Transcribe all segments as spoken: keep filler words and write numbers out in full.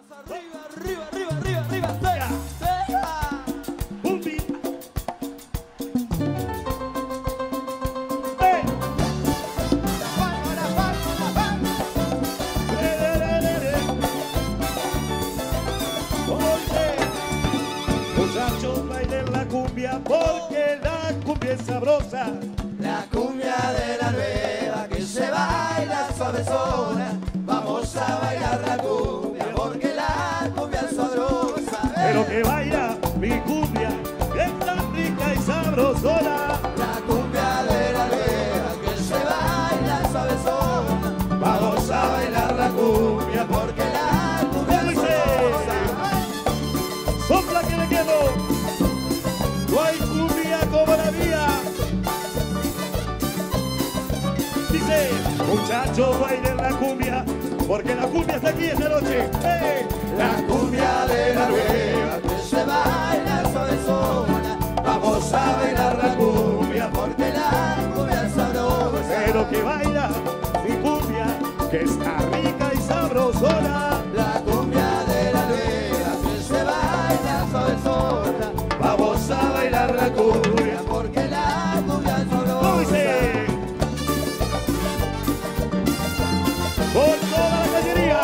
Arriba, arriba, arriba, arriba, arriba. Venga, venga. Bumbi. ¡Eh! Palma, la palma, la palma. ¡Le, le, le, le, le! Oye, muchachos, bailen la cumbia porque la cumbia es sabrosa. La cumbia de la nueva que se baila suavezona. Vamos a bailar la cumbia porque la cumbia es sabrosa. Pero que baila mi cumbia, que es tan rica y sabrosona. La cumbia de la nueva que se baila suavezona. Vamos a bailar la cumbia porque la cumbia es sabrosa. Sopla que me quedo. No hay cumbia como la mía. Dice, muchachos, bailen la cumbia, porque la cumbia está aquí esta noche. ¡Eh! La cumbia de la nueva que se baila suavezona. Vamos a bailar la cumbia porque la cumbia es sabrosa. Pero que baila mi cumbia, que está rica y sabrosona. La cumbia de la nueva que se baila suavezona. Vamos a bailar la cumbia porque la cumbia es sabrosa. ¿Cómo dice? Con toda la cañería.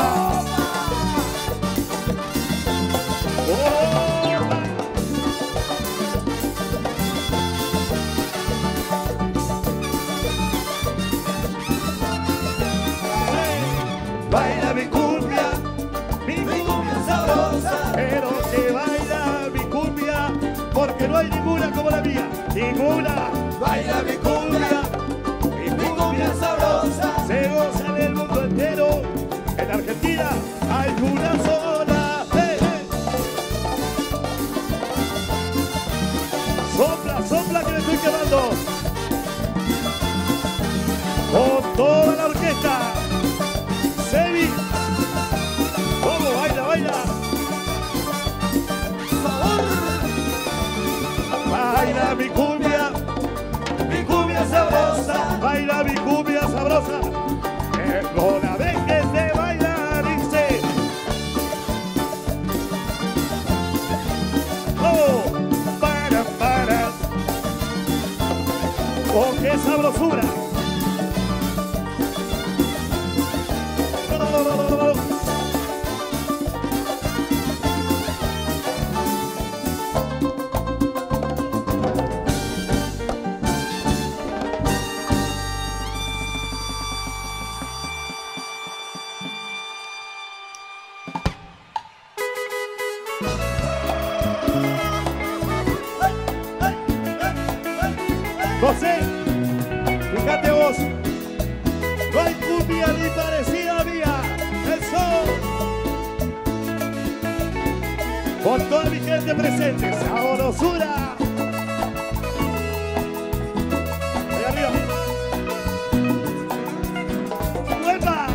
¡Oh! Baila mi cumbia, mi cumbia es sabrosa. Pero que baila mi cumbia, porque no hay ninguna como la mía. Ninguna. Baila mi cumbia, mi cumbia es sabrosa. Se goza en el mundo entero. En Argentina hay una sola. ¡Eh, eh! Sopla, sopla que me estoy quemando. Con toda la orquesta. Sebi. ¿Cómo? Baila, baila. Baila mi cumbia. Mi cumbia sabrosa. Baila mi cumbia sabrosa. Que no la dejes de bailar, dice. Oh, para, para. Oh, qué sabrosura. No, no, no, no, no, no. José, fíjate vos, no hay cumbia ni parecida mía, el sol. Con toda mi gente presente, sabrosura. Ahí arriba. ¡Uepa!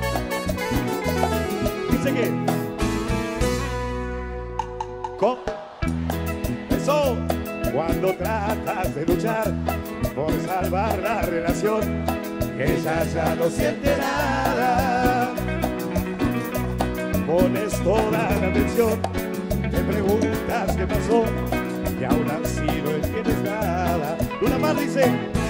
Dice que con eso, cuando tratas de luchar por salvar la relación, ella ya no siente nada. Pones toda la atención, te preguntas qué pasó y aún así no entiendes nada. Luna Mar dice: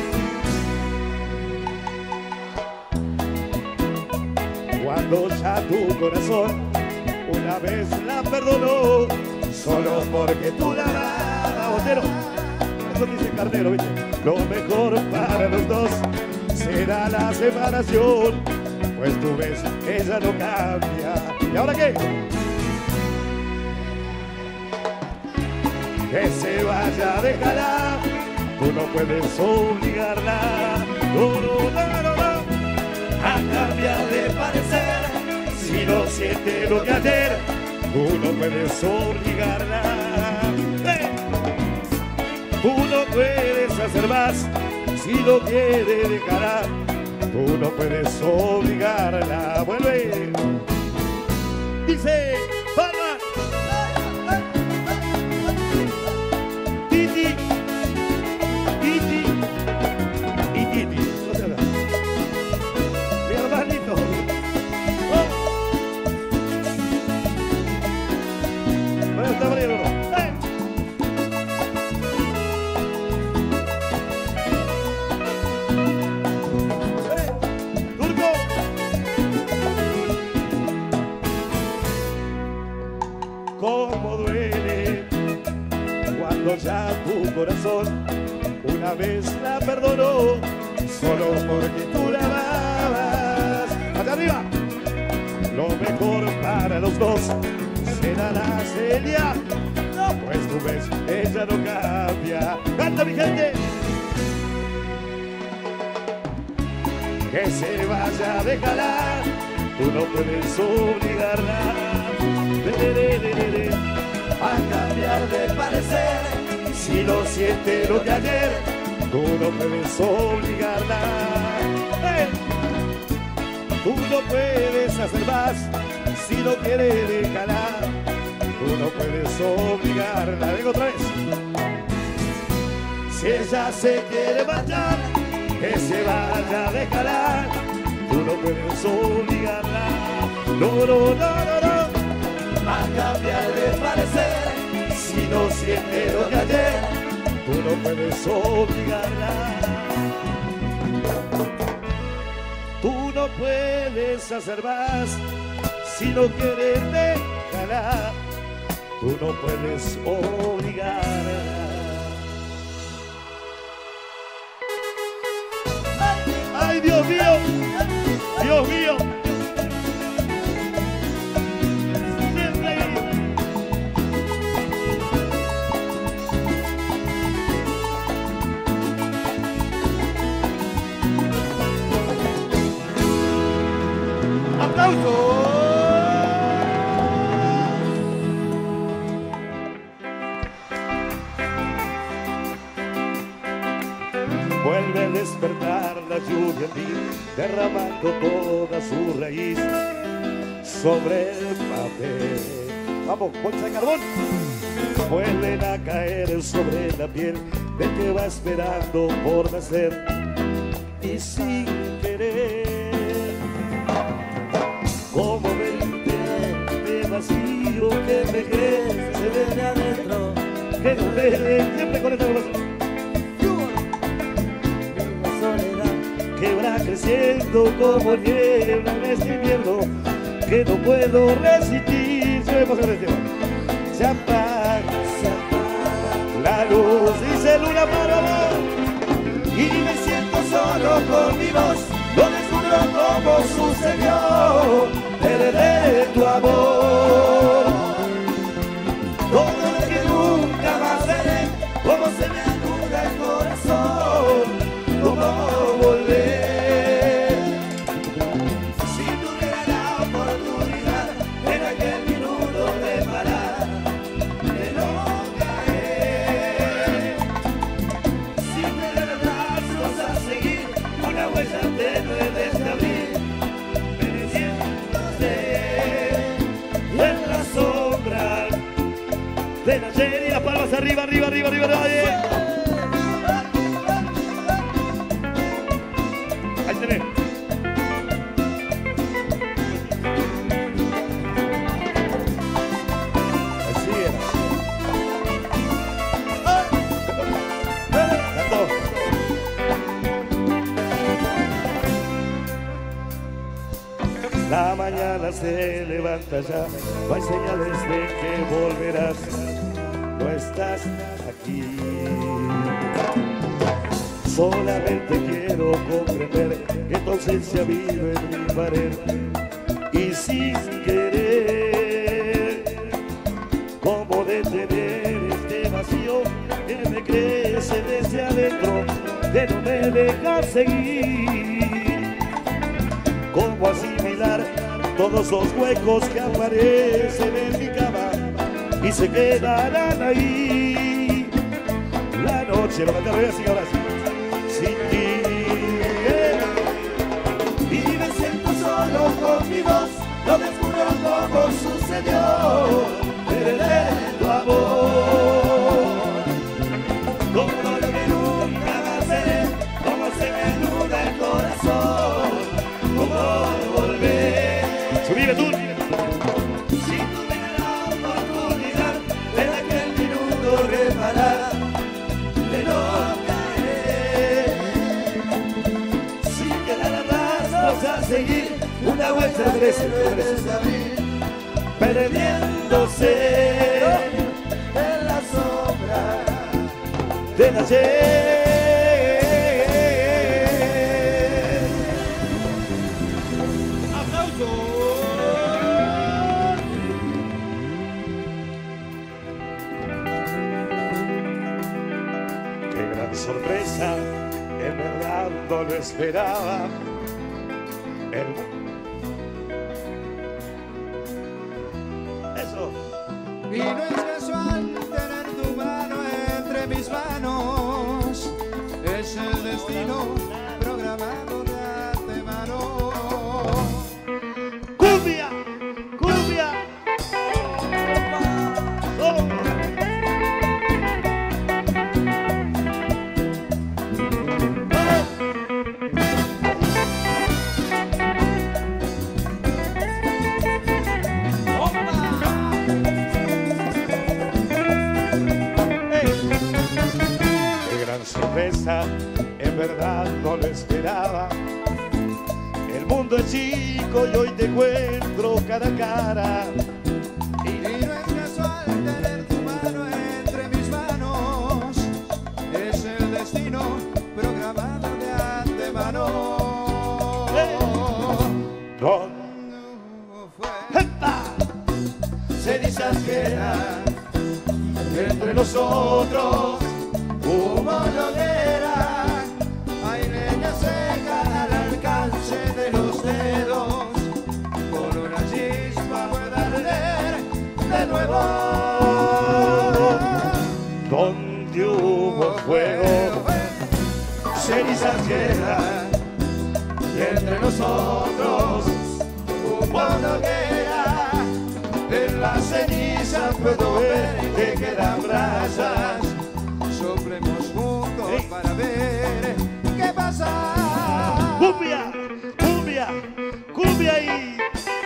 cuando ya tu corazón una vez la perdonó, solo porque tú la amabas. Botero, eso dice Carnero, ¿viste? Lo mejor para los dos será la separación, pues tú ves que ella no cambia. ¿Y ahora qué? Que se vaya, déjala, tú no puedes obligarla, no, no, no, no, no, a cambiar de parecer. Si no siente lo que ayer, tú no puedes obligarla. ¡Eh! Tú no puedes hacer más, si no quiere dejará, tú no puedes obligarla. Vuelve. Dice, palma. Titi, Titi, y Titi. No se habla. Mi hermanito. Oh. corazón. Una vez la perdonó, solo porque tú la amabas. ¡Hasta arriba! Lo mejor para los dos será la Celia, pues tú ves, ella no cambia. ¡Canta, mi gente! Que se vaya, déjala, tú no puedes obligarla a cambiar de parecer. Si no siente lo de ayer, tú no puedes obligarla. ¡Hey! Tú no puedes hacer más, si no quiere déjala. Tú no puedes obligarla. Vengo otra vez. Si ella se quiere marchar, que se vaya, déjala. Tú no puedes obligarla. No, no, no, no, no. A cambiar de parecer. Si no siente lo de ayer, tú no puedes obligarla. Tú no puedes hacer más, si no quieres déjala. Tú no puedes obligarla. ¡Ay, Dios mío! ¡Dios mío! ¡Aplausos! Vuelve a despertar la lluvia en mí, derramando toda su raíz sobre el papel. Vamos, bolsa de carbón. Vuelven a caer sobre la piel del que va esperando por nacer y sin querer, como veinte de vacío que me crece desde adentro, que no me siempre con esta relación. Que va creciendo como niebla en este invierno, que no puedo resistir. Se me pasa el tema. Se apaga, se apaga la luz, dice Luna para vos. Y me siento solo con mi voz, no descubro cómo sucedió perder tu amor. Todo lo que nunca más veré, cómo se me anuda el corazón, cómo volver. Si tuviera la oportunidad en aquel minuto de parar, de no caer, sin tener brazos a seguir, una huella tenue desde abril, perdiéndose en la sombra de la ayer y las palmas arriba, arriba, arriba, arriba, arriba. Ahí tenés. Así es. Cantó. La mañana se levanta ya, no hay señales de que volverás, no estás aquí. Solamente quiero comprender que tu ausencia vive en mi pared y sin querer, cómo detener este vacío que me crece desde adentro, que no me deja seguir. Cómo asimilar todos los huecos que aparecen en mi cama y se quedarán ahí. La noche, lo que te revés y ahora sí. Sin ti, y me siento solo con mi voz, no descubro cómo sucedió perder tu amor. Como lo que nunca más veré, cómo se me anuda el corazón, cómo volver. Subime tú. Si tuviera la oportunidad en aquel minuto reparar, de no caer, sin quedar atrás a seguir, una vuelta desde abril, perdiéndose en la sombra del ayer. Qué gran sorpresa, en verdad no lo esperaba. El... Eso. Y no es casual tener tu mano entre mis manos, es el destino programado de antemano. ¡Cumbia! ¡Cumbia! ¡Oh! Sorpresa, en verdad no lo esperaba. El mundo es chico y hoy te encuentro cara a cara. Y no es casual tener tu mano entre mis manos, es el destino programado de antemano. ¿Dónde fue? Cenizas quedan entre nosotros. Humo no hoguera, hay leña seca al alcance de los dedos. Con una chispa puede arder de nuevo. donde hubo fuego, cenizas quedan y entre nosotros humo no hoguera. En la ceniza puedo ver que quedan brasas. Soplemos juntos hey. para ver qué pasa. Cumbia, cumbia, cumbia y...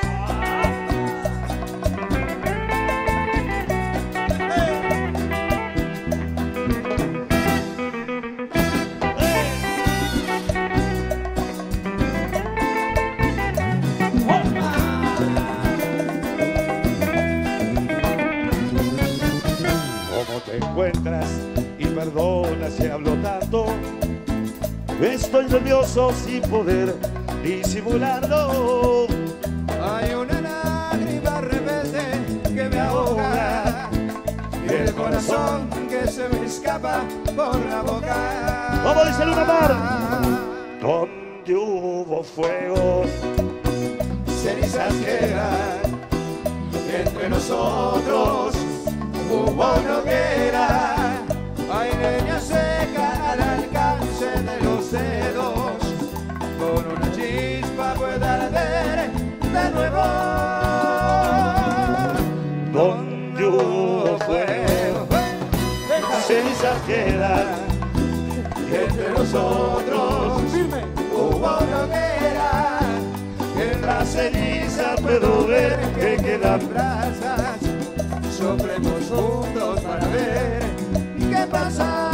¿Cómo te encuentras? Y perdona si hablo tanto, estoy nervioso sin poder disimularlo. Hay una lágrima rebelde que me ahoga y el corazón que se me escapa por la boca. Vamos a decirle una mar. Donde hubo fuego, cenizas quedan entre nosotros. Hubo una hoguera, hay leña seca al alcance de los dedos. Con una chispa puede arder de nuevo. donde hubo fuego, Cenizas quedan entre nosotros. Hubo una hoguera, en la ceniza puedo ver que quedan brasas. Soplemos juntos para ver qué pasa.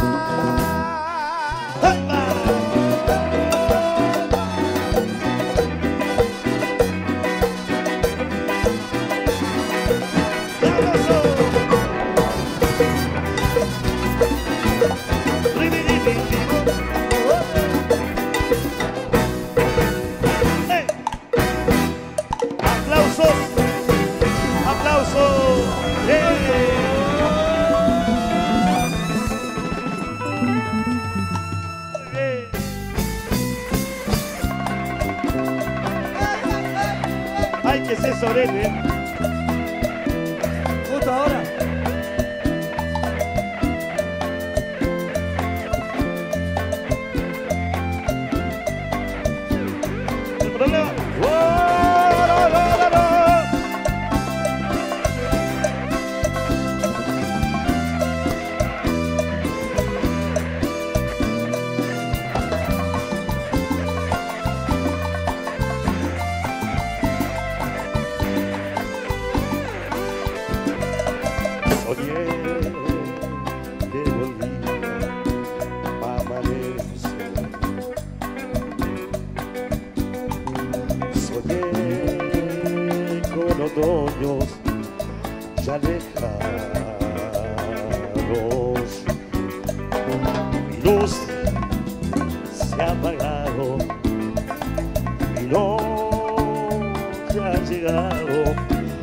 ¡Hey! ¡Aplausos! ¡Aplausos! ¡Hey! ¡Hey! ¡Ay, que se sorene! Justo ahora. El problema. ¡Oh, no, no, no, no! Soñé que volvía a amanecer. Soñé con otoños ya lejanos. luz se ha apagado y no se ha llegado.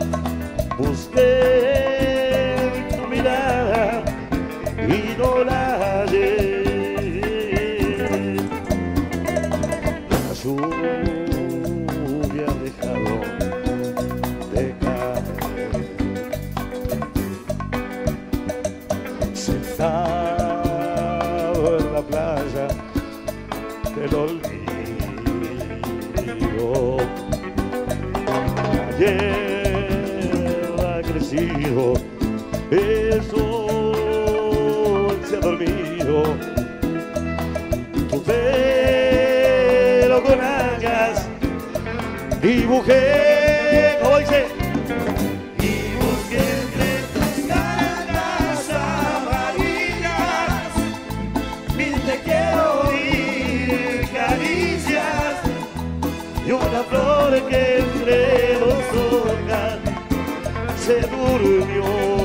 Busqué tu mirada y no la hallé. La lluvia ha dejado de caer. Sentado en la playa del olvido, ayer ha crecido, el sol se ha dormido, tu pelo con algas dibujé, como dice, y busqué entre tus caras amarillas mil te quiero oír caricias y una flor que entre dos hojas se durmió.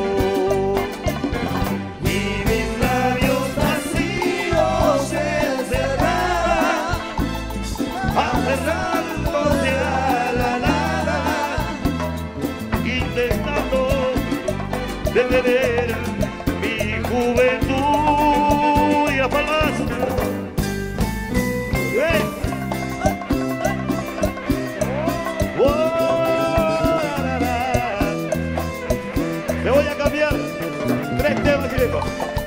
Y mis labios vacíos se encerraban, aferrándose a la nada, intentando detener mi juventud. Y a palmas. ¡Eh! Le voy a cambiar tres temas directos.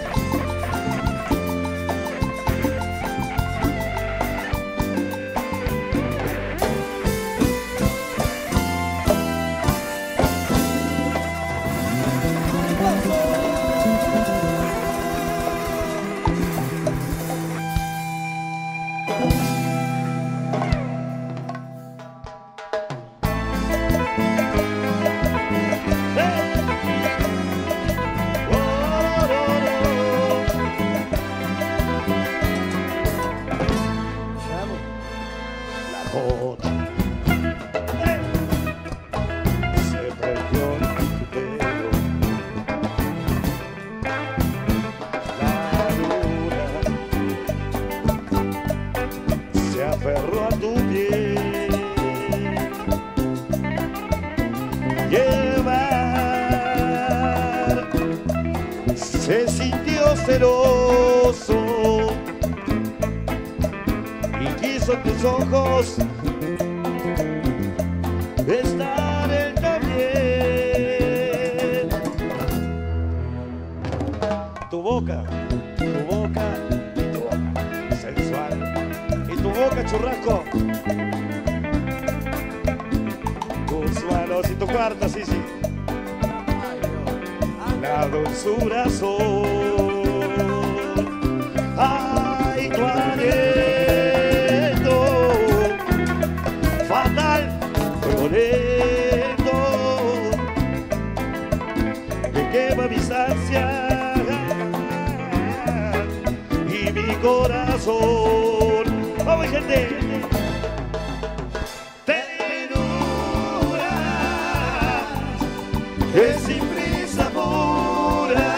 Se perdió en tu pelo, la luna se aferró a tu piel y el mar se sintió celoso y quiso en tus ojos estar él también. Tu boca, tu boca y tu boca sensual, y tu boca churrasco, tus manos y tu cuarto, sí, sí, la dulzura sol, ay, tu aliento fatal, violento, que quema mis ansias y mi corazón. ¡Vamos, gente! Ternuras que sin prisa pura,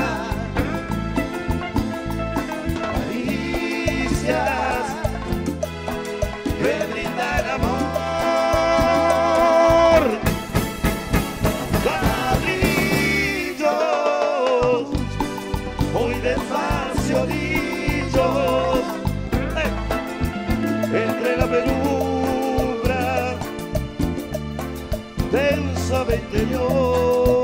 caricias que brindan amor, ladrillos muy despacio dichos, eh, entre la penumbra de un suave interior.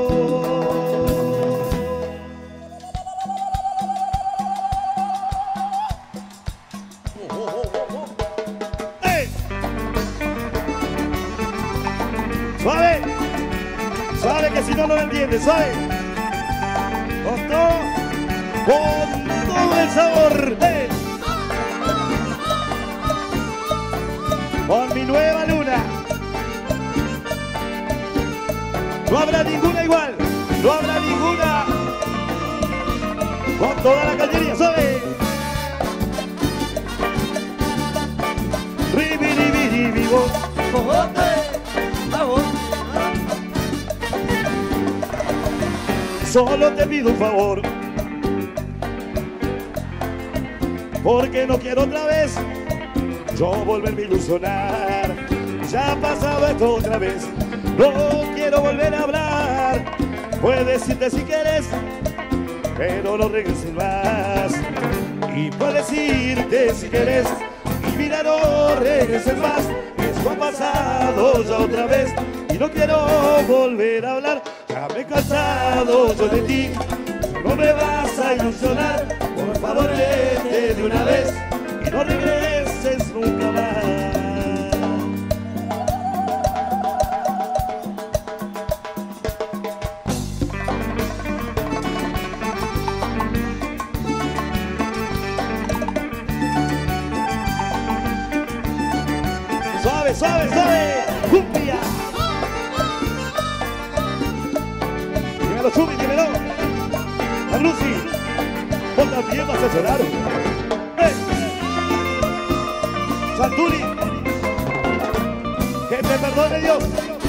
Suave, suave que si no, no lo entiendes, suave. Con todo, con todo el sabor. ¡Eh! Con mi nueva luna. No habrá ninguna igual, no habrá ninguna. Con toda la cañería, suave. Ribi, ribi, ribi, vos. Vamos. Solo te pido un favor. porque no quiero otra vez yo volverme a ilusionar. Ya ha pasado esto otra vez, no quiero volver a hablar. Puedes decirte si quieres, pero no regreses más. Y puedes irte si quieres, y mira, no regreses más. Esto ha pasado ya otra vez y no quiero volver a hablar. Ya me he cansado yo de ti, no me vas a ilusionar. Por favor, vete de una vez y no regreses nunca más. Suave, suave, suave, cumbia. Dímelo, Chumi, dímelo. A Lucy, vos también vas a llorar. ¡Eh! Santuri, que te perdone Dios.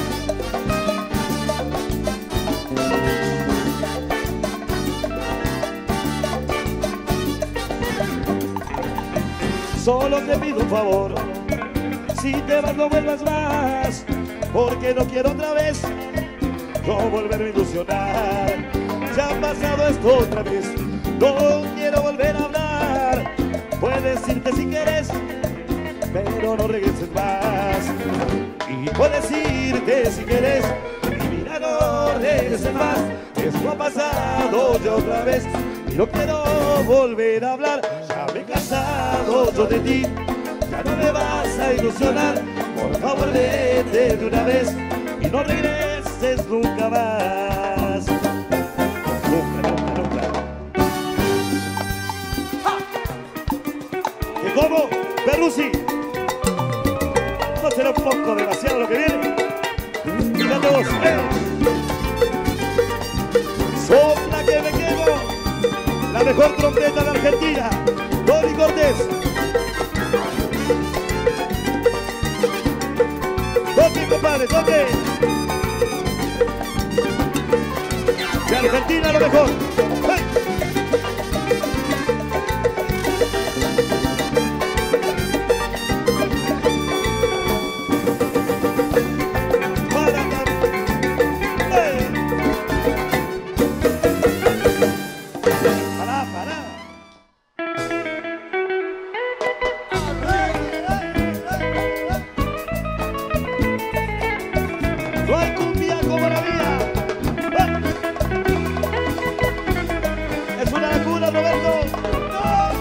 Solo te pido un favor, si te vas no vuelvas más, porque no quiero otra vez no volverme a ilusionar. Ya ha pasado esto otra vez, no quiero volver a hablar. Puedes irte si quieres, pero no regreses más. Y puedes irte si quieres, y mira, no regreses más. Esto ha pasado ya otra vez y no quiero volver a hablar. Ya me he cansado yo de ti, ya no me vas a ilusionar. Por favor, vete de una vez y no regreses nunca más. Nunca, nunca, nunca. ¡Ja! ¿Qué como? Perrusi, ¿no será un poco demasiado lo que viene? Fíjate vos, eh. Sopla que me quemo, la mejor trompeta de Argentina, Tony Cortés. Toque, compadre, toque. De Argentina lo mejor. ¡Hey! Para, ¡hey! Para, para. No hay cumbia como la mía. Es una locura, Roberto. ¡No!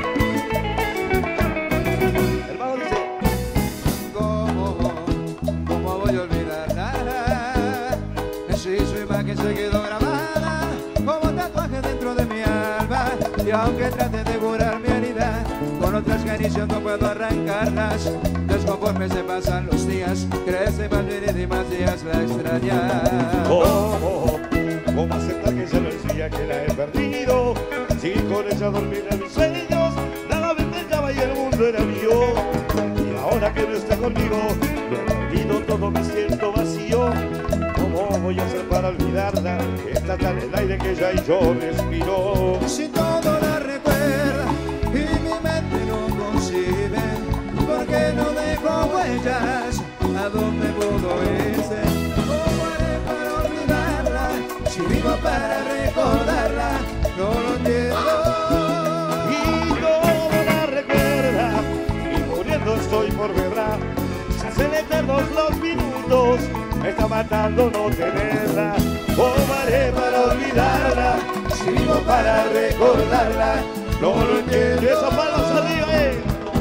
Hermano dice, ¿Cómo, cómo voy a olvidarla? Si su imagen se quedó grabada como tatuaje dentro de mi alma. Y aunque trate de curar mi herida, con otras caricias no puedo arrancarlas. Desconforme se pasan los días, crece más bien y más días la extraña. ¿cómo? ¿Cómo aceptar que ya no decía que la he perdido? Si con ella dormir en mis sueños, nada me pegaba y el mundo era mío. Y ahora que no está conmigo, me olvido todo, me siento vacío. ¿Cómo voy a hacer para olvidarla? Está tan en el aire que ella y yo respiro. Si todo la recuerda y mi mente no concibe, ¿por qué no dejo huellas? ¿A dónde pudo irse? ¿Cómo haré para olvidarla? Si vivo para recordarla, no lo entiendo. Y todo la recuerda, y muriendo estoy por verla. Se hacen eternos los minutos, me está matando no tenerla. ¿Cómo haré para olvidarla? Si vivo para recordarla, No lo entiendo. Esos palos arriba, eh.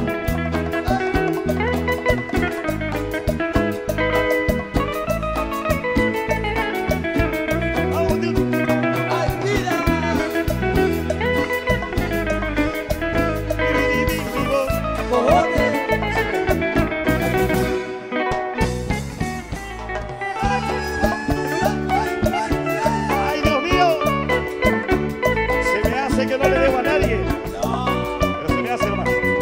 Vamos, tío. ¡ay, vida! Ay, Dios mío. Se me hace que no le debo a nadie. Pero se me hace nomás.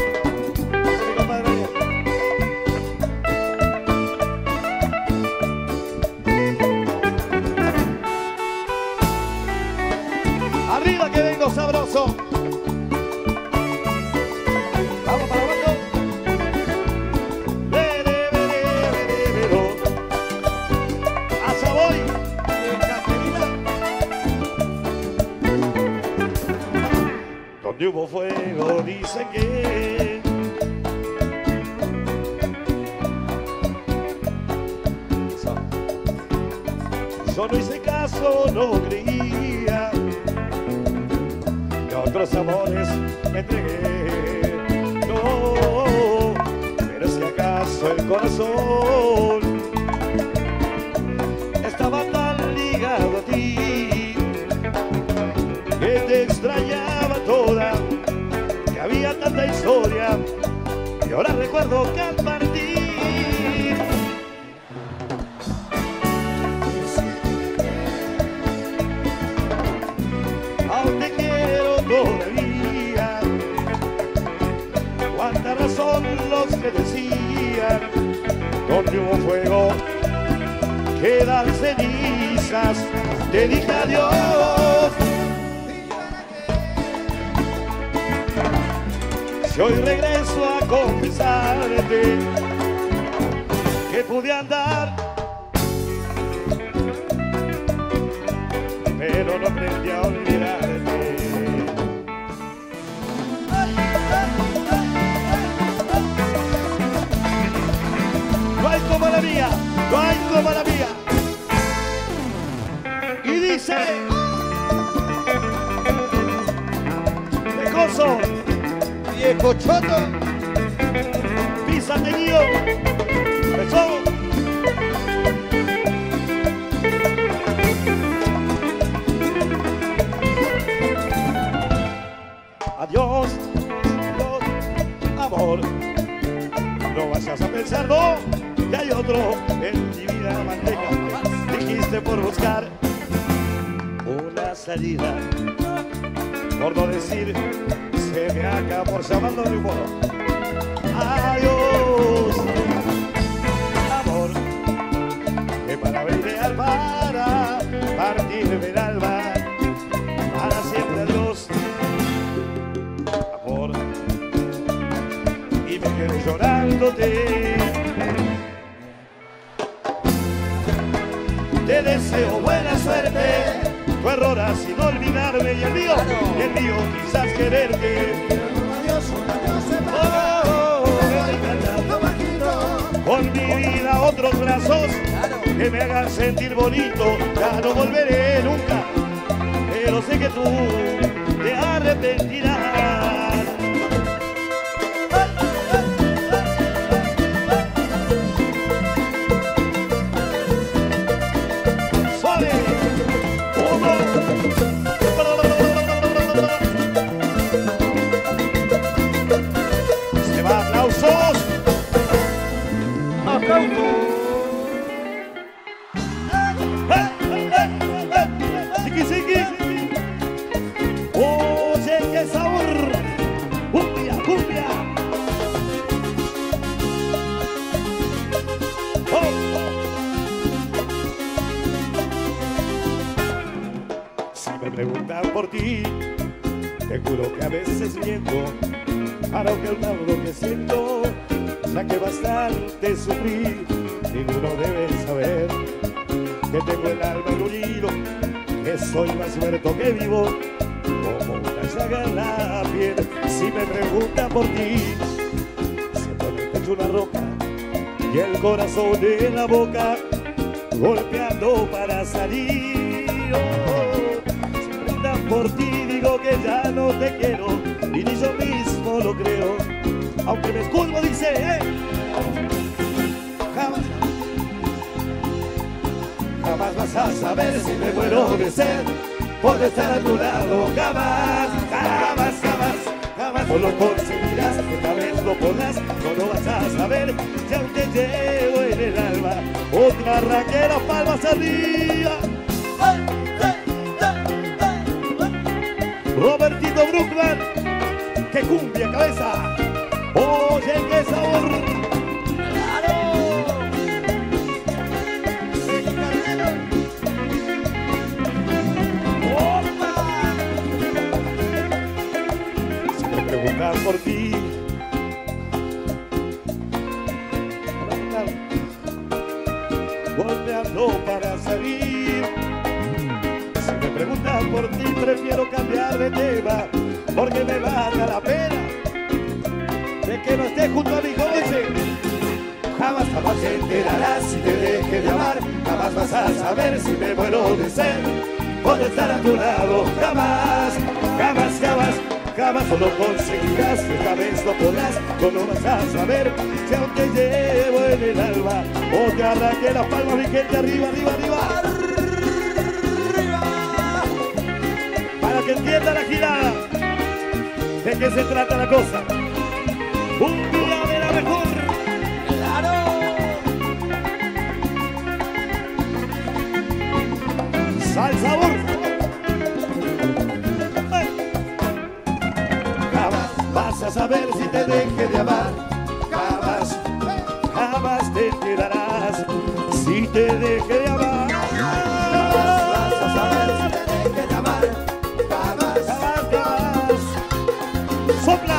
donde hubo fuego dicen que yo no hice caso, no creía, y a otros amores me entregué. No, pero si acaso el corazón estaba tan ligado a ti que te extrañaba toda, que había tanta historia, y ahora recuerdo que al partir aún te quiero todavía. Cuánta razón los que decían donde hubo fuego quedan cenizas. Te dije adiós. Si hoy regreso a confesarte que pude andar, pero no aprendí a olvidarte. No hay como la mía, no hay como la mía. Y dice: Pecoso, viejo choto, pisa teñido, besó. Adiós, adiós, amor. No vayas a pensar, no, que hay otro en mi vida manteca. Dijiste por buscar una salida, por no decir se me acaba por llamarlo de humor. Adiós, amor, que para ver ideal para partirme del alma, para siempre adiós. Y me quedé llorándote. Te deseo buena suerte. Tu error ha sido olvidarme y el mío, y el mío quizás quererte. Oh, con mi vida otros brazos que me hagan sentir bonito. Ya no volveré nunca, pero sé que tú te arrepentirás. Se va, aplausos. Aplausos. Siqui, siqui. Oye, qué sabor. Cumbia, cumbia. Oh, oh. Si me preguntan por ti, te juro que a veces miento, para ocultar lo que siento, ya que bastante sufrí. Ninguno debe saber que tengo el alma en un hilo, que soy más muerto que vivo, como una llaga en la piel. Si me preguntan por ti, siento en el pecho una roca y el corazón en la boca, golpeando para salir. Oh, si me preguntan por ti, digo que ya no te quiero, y ni yo mismo lo creo, aunque me escudo dice, eh, jamás, jamás vas a saber si me muero de sed por estar a tu lado. Jamás, jamás, jamás, jamás no lo conseguirás, esta vez lo podrás, no lo vas a saber, si aún te llevo en el alma otra raquera, palmas arriba. Robertito Brookman, que cumbia cabeza. Oye, qué sabor. ¡Claro! ¡Opa! Si me preguntan por ti, golpeando para salir. Si me preguntan por ti, prefiero cambiar de tema. porque me mata la pena de que no estés junto a mi coche. Jamás, jamás te enterarás si te deje de amar. Jamás vas a saber si me muero de sed por estar a tu lado. Jamás, jamás, jamás, jamás solo conseguirás. Esta vez no podrás, no lo vas a saber. Si aún te llevo en el alma o te arranque las palmas, mi gente, arriba, arriba, arriba. Para que entienda la girada de qué se trata la cosa. Un día de la mejor. Sal sabor. Jamás vas a saber si te deje de amar. Jamás, jamás te enterarás si te deje de amar. Jamás vas a saber si te deje de amar. Jamás, jamás, jamás. Sopla.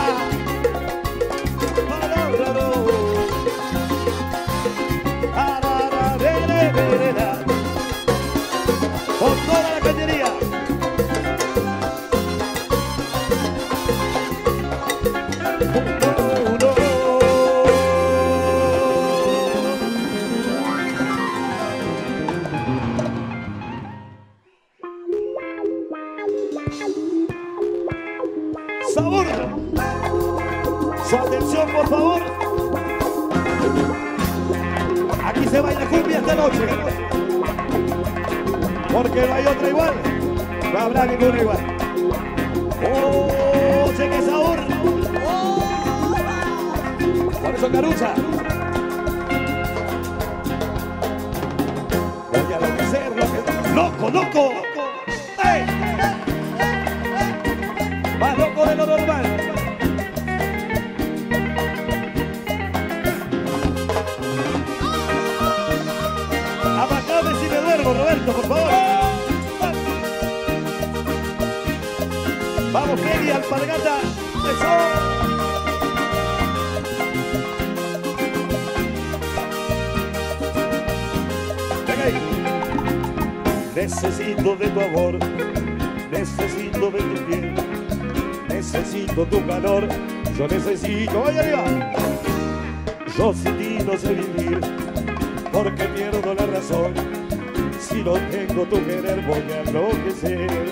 Con toda la cañería. Sabor. Su atención, por favor. Aquí se baila cumbia esta noche. Porque no hay otra igual, no habrá ninguna igual. ¡Oh, che, qué sabor! Por eso, Carucha. Voy a enloquecer, lo que... ¡Loco, loco! ¡Ey! Más loco de lo normal. Apagame si me duermo, Roberto, por favor. Vamos, Kelly, alpargata. Eso. Venga ahí. Necesito de tu amor, necesito de tu piel, necesito tu calor, yo necesito. ¡Vaya arriba! Yo sin ti no sé vivir, porque pierdo la razón. Si no tengo tu querer voy a enloquecer.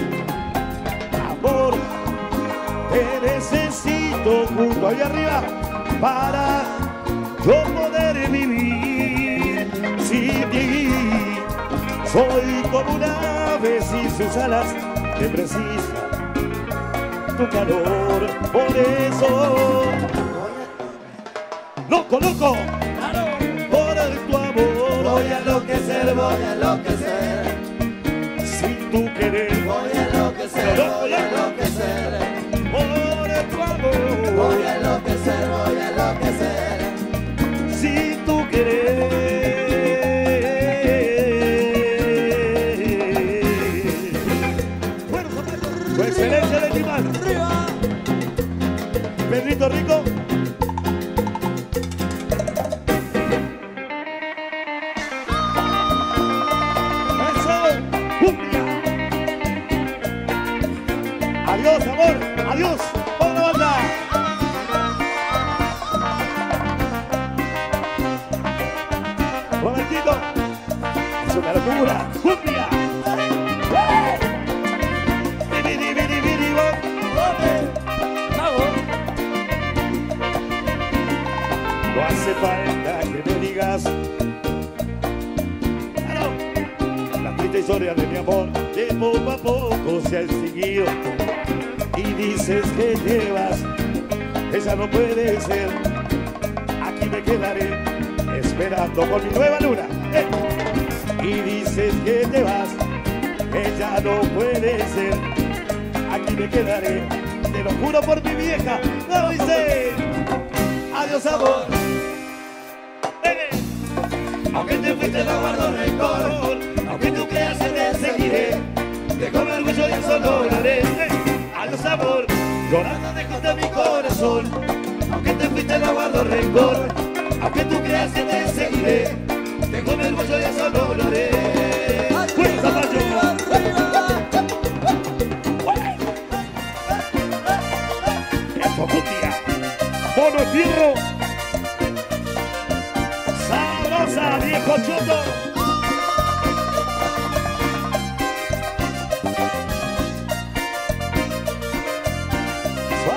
Amor, te necesito junto ahí arriba para yo poder vivir sin ti. Soy como un ave sin sus alas que precisa tu calor. Por eso, loco, loco, por tu amor voy a enloquecer, voy a enloquecer. Sin tu querer Voy a enloquecer, voy a enloquecer. por tu amor Voy a enloquecer, voy a enloquecer. sin tu querer. Bueno, tu excelencia de Timán. Pedrito Rico. Adiós, amor, adiós, toda la banda. Robertito, es una locura, cumbia. Bidi, bidi, bidi, bom. No hace falta que me digas, claro, la triste historia de mi amor que poco a poco se ha extinguido. Y dices que te vas, esa no puede ser. Aquí me quedaré esperando por mi nueva luna. ¡Eh! Y dices que te vas, ella no puede ser. Aquí me quedaré, te lo juro por mi vieja. No dice, adiós amor. ¡Eh! Aunque te fuiste no guardo rencor. Aunque tú creas que te seguiré, te come orgullo y eso lograré. ¡Eh! Adiós amor, llorando dejaste mi corazón. Aunque te fuiste no guardo rencor. Aunque tú creas que te seguiré, tengo mi orgullo y eso lograré. ¡Fuerza, Pacho!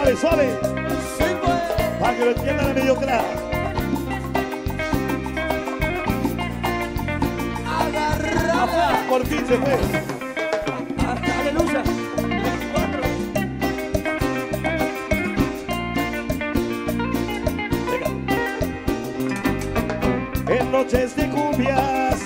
Suave, suave. Sí, pues. Para que lo entienda la mediocridad. Agarrada. Por fin se fue. Aleluya. veinticuatro. En noches de cumbias,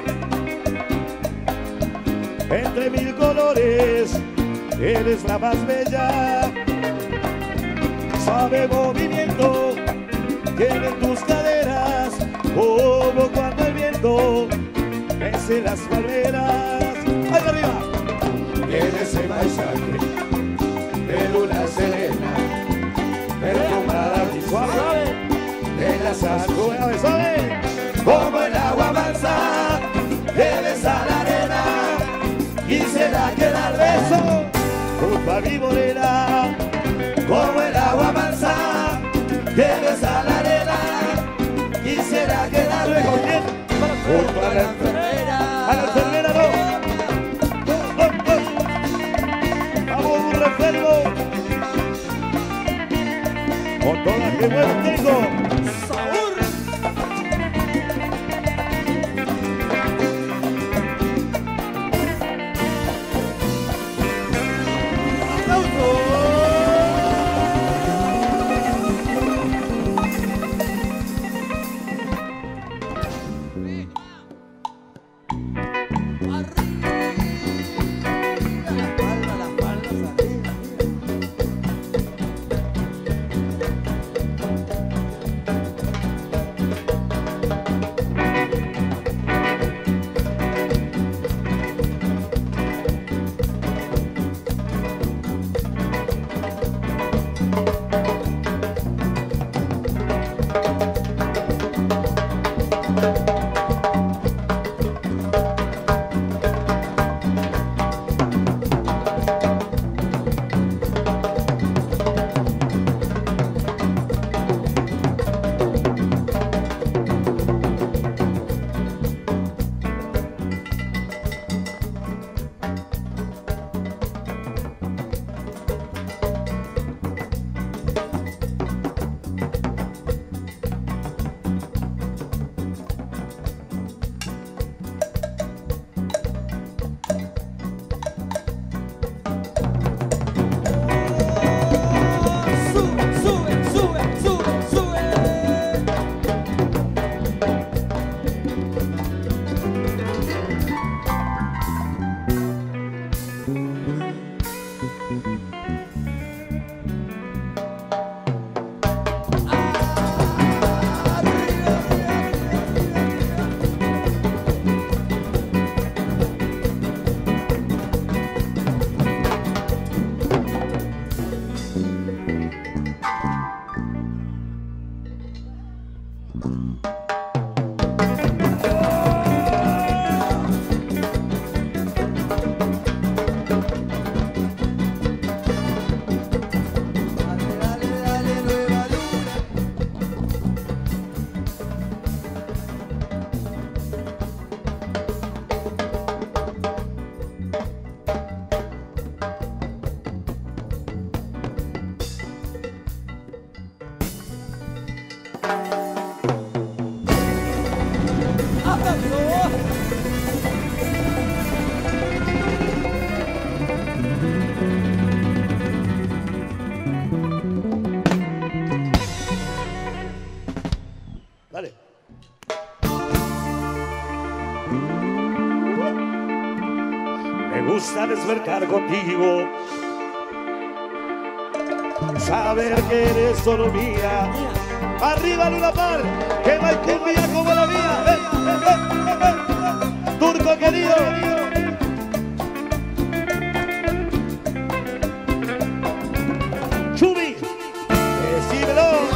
entre mil colores, eres la más bella. Suave movimiento tienen tus caderas, como cuando el viento mece las palmeras. ¡Ahí arriba! En ese paisaje de luna serena, perfumada y suave de las azules. Suave, suave. Como el agua mansa que besa la arena, quisiera quedar beso Junto a mi morena, como el agua mansa que besa la arena, quisiera quedar luego beso bien. junto a la enfermera. A la enfermera no. Oh, oh. Vamos, un refervo. Con todas que buen tengo. Dale. Me gusta despertar contigo, saber que eres solo mía. Arriba Luna Par, que no hay cumbia como la mía. ¡Eh, eh, eh, eh! Turco querido. Chumi, decímelo.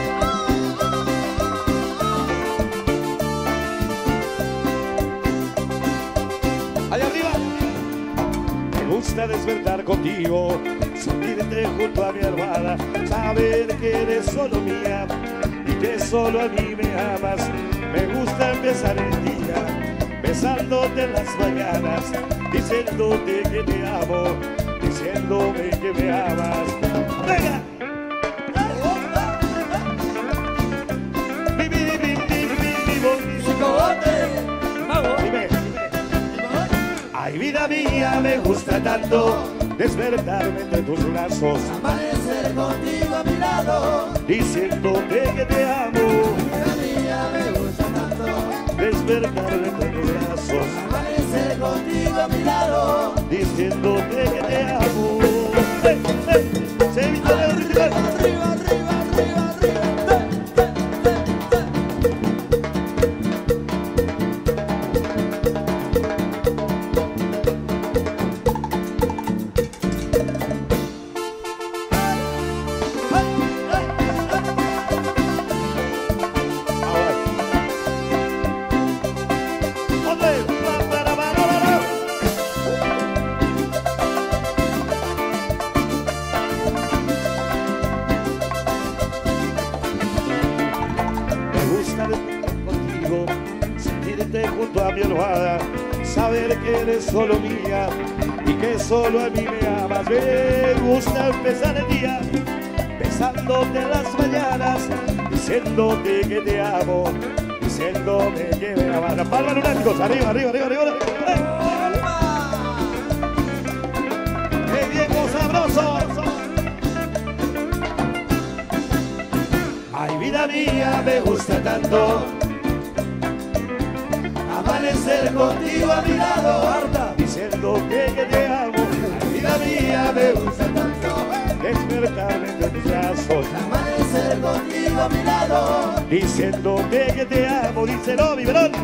Allá arriba. Me gusta despertar contigo, sentirte junto a mi almohada, saber que eres solo mía y que solo a mí me amas. Me gusta empezar el día besándote en las mañanas, diciéndote que te amo, diciéndome que me amas. ¡Venga! Ay, vida mía, me gusta tanto despertarme entre tus brazos, amanecer contigo a mi lado, diciéndote que te amo. vida mía, me gusta tanto Despertarme entre tus brazos, amanecer contigo a mi lado, diciéndote que te amo. ¡Eh, eh! ¡Se evita la arriba, arriba, arriba, arriba, arriba, contigo, sentirte junto a mi almohada, saber que eres solo mía y que solo a mí me amas. Me gusta empezar el día besándote en las mañanas, diciéndote que te amo, diciéndome que me amas. Las palmas lunáticos, arriba, arriba, arriba, arriba, arriba. ¡Qué viejo sabroso! Ay, vida mía, me gusta tanto amanecer contigo a mi lado, harta, diciéndote que te amo. ay, vida mía, me gusta tanto Despertarme entre tus brazos, amanecer contigo a mi lado, diciéndote que te amo. Díselo, mi verón.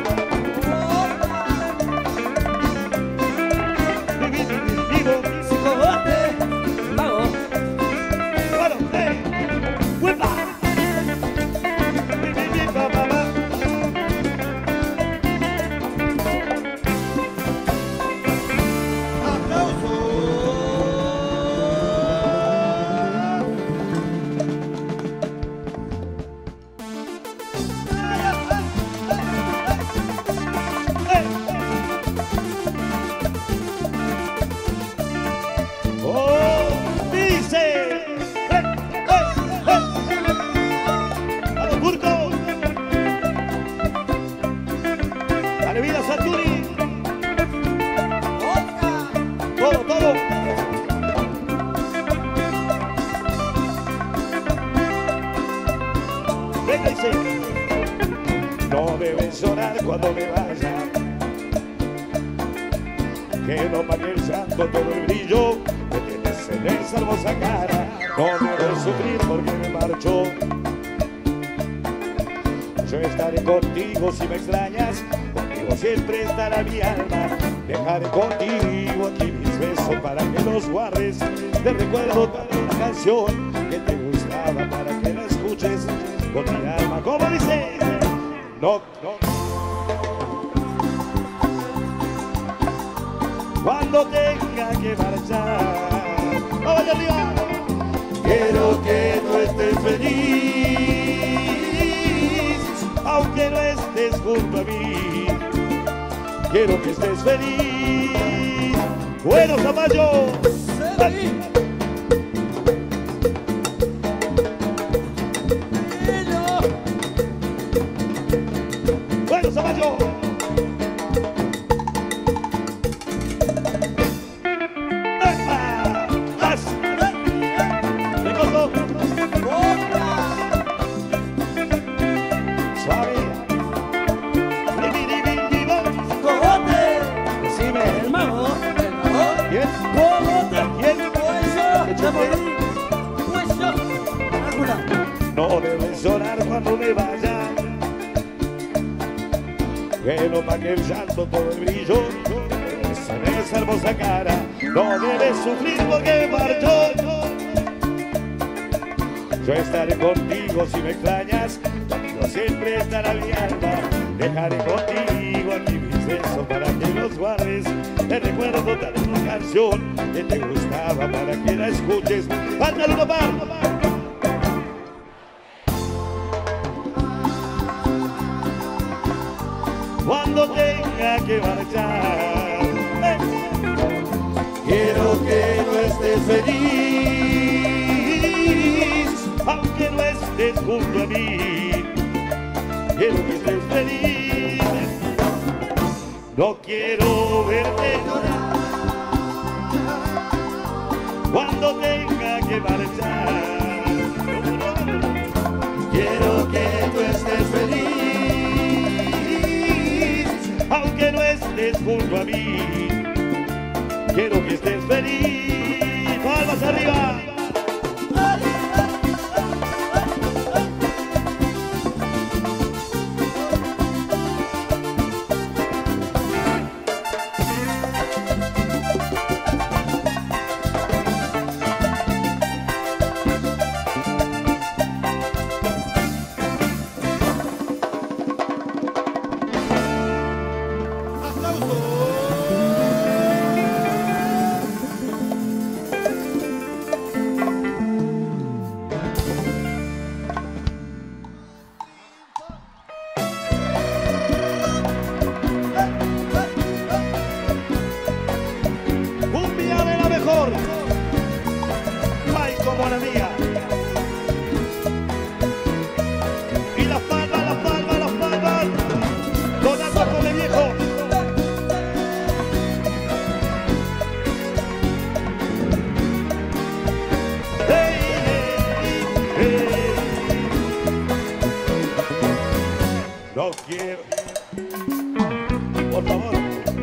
Vivo, cogote, mago, bueno, eh, huepa. Todo, todo. Venga, dice. No debes llorar cuando me vaya, que no pague el llanto todo el brillo que tienes en esa hermosa cara. No debes sufrir porque me marcho. Yo estaré contigo si me extrañas, contigo siempre estará mi alma. Dejaré contigo aquí mis besos para que los guardes. Te recuerdo también una canción que te gustaba para que la escuches con mi alma. ¿Cómo dice? No, no. Cuando tenga que marchar, ¡vamos arriba! Quiero que tú estés feliz, aunque no estés junto a mí. Quiero que estés feliz. Bueno, Zamayo. Bueno, Zamayo. ¡Más! ¡Me corto! Suave. No debes llorar cuando me vaya, que no pague el llanto todo el brillo en esa hermosa cara. No debes sufrir porque me marcho. Yo estaré contigo si me extrañas, contigo siempre estará mi alma. Dejaré contigo aquí mis besos para que los guardes. Te recuerdo también una canción que te gustaba para que la escuches. ¡Ándale, uno par! Cuando tenga que marchar, ¡eh! Quiero que no estés feliz, aunque no estés junto a mí. Quiero que estés feliz. No quiero verte llorar cuando tenga que marchar. Quiero que tú estés feliz, aunque no estés junto a mí. Quiero que estés feliz. Palmas arriba. Ay, como la mía. Y las palmas, las palmas, las palmas. Donato con el viejo. Hey, hey, hey. No quiero. Por favor.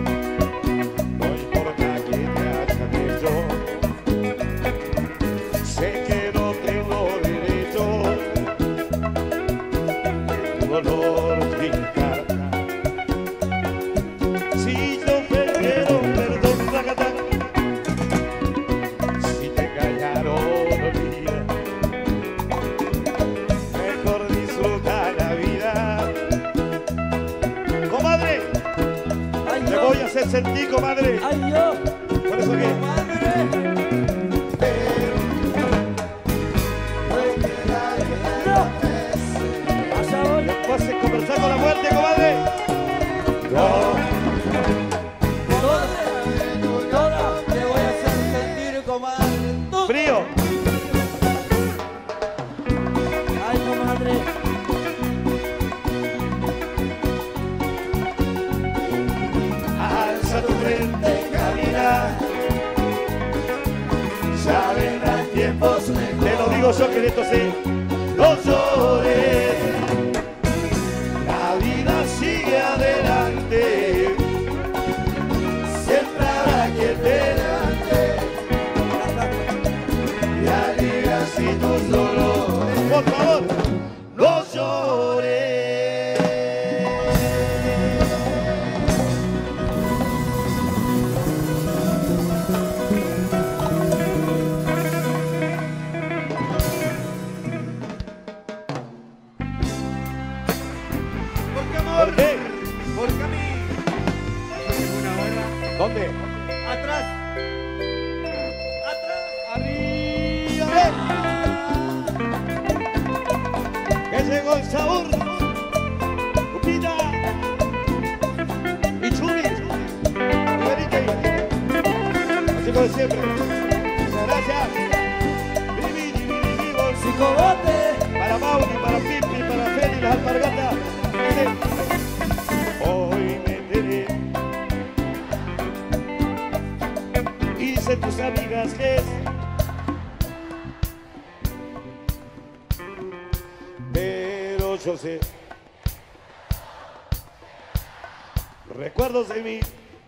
Si yo perdieron perdón, racatán. Si te engañaron, olvida. Mejor disfruta la vida. Comadre, Ay, te yo. voy a hacer sentir, comadre. Ay, yo. ¿Por eso qué? ¿Vas a conversar con la muerte, comadre? No. Toda, toda, te voy a hacer sentir, comadre. Tú. Frío. Ay, comadre. Alza tu frente y camina. Ya vendrán tiempos mejores. Te lo digo yo que esto sí. No llores. La vida sigue adelante. Siempre habrá quien te levante y alivia así tus dolores. Por favor, no llores. ¿Por qué? Porque a mí, una hora, ¿Dónde? atrás, atrás, ¡Arriba! ¡Que llegó el sabor! ¡Lupita! ¡Y Chumi! ¡Y Enrique! Así como siempre. Muchas gracias. Vivi, vivi, vivi, Psicobote. para Mauri, para Pipi, para Feli, las alpargatas. Hoy me enteré. Hice tus amigas que es. Pero yo sé. Recuerdos de mí.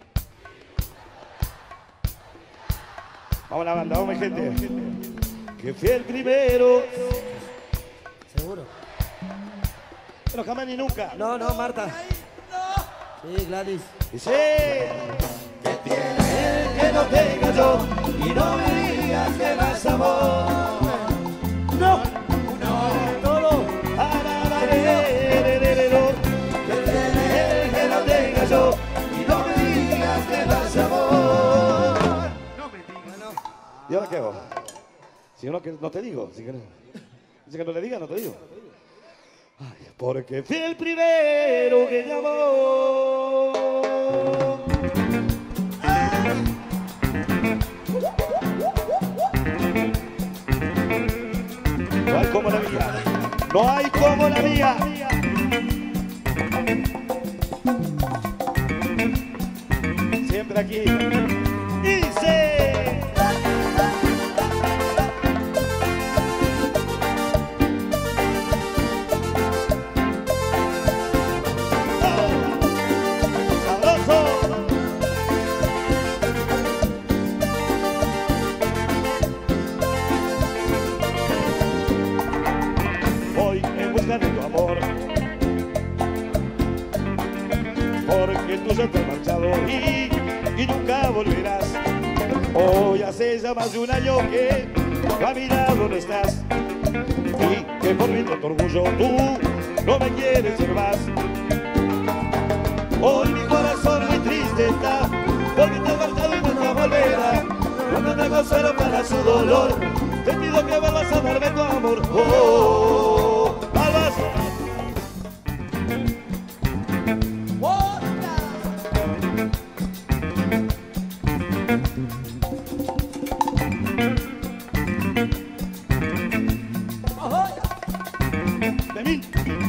Vamos a la banda, vamos mi gente. Que fui el primero. ¿Seguro? Pero jamás ni nunca. No, no, Marta. Sí, Gladys. Dice que tiene el que no tenga yo y no me digas que más amor. No. No. Todo. Que tiene el que no tenga yo y no me digas que más amor. no me digas, no. ¿Y ahora qué hago? Si no, que no te digo. Si que no, si que no le digas, no te digo. Ay, porque fui el primero que llamó. No hay como la mía. No hay como la mía. entra aquí. Y dice... De tu amor, porque tú ya te has marchado y, y nunca volverás. Hoy hace ya más de un año que a mi lado no estás y que por mi tu orgullo tú no me quieres ver más. Hoy mi corazón muy triste está porque te has marchado y nunca volverás. Cuando te consuelo para su dolor, te pido que vuelvas a darme tu amor. Oh, oh, oh. De mí.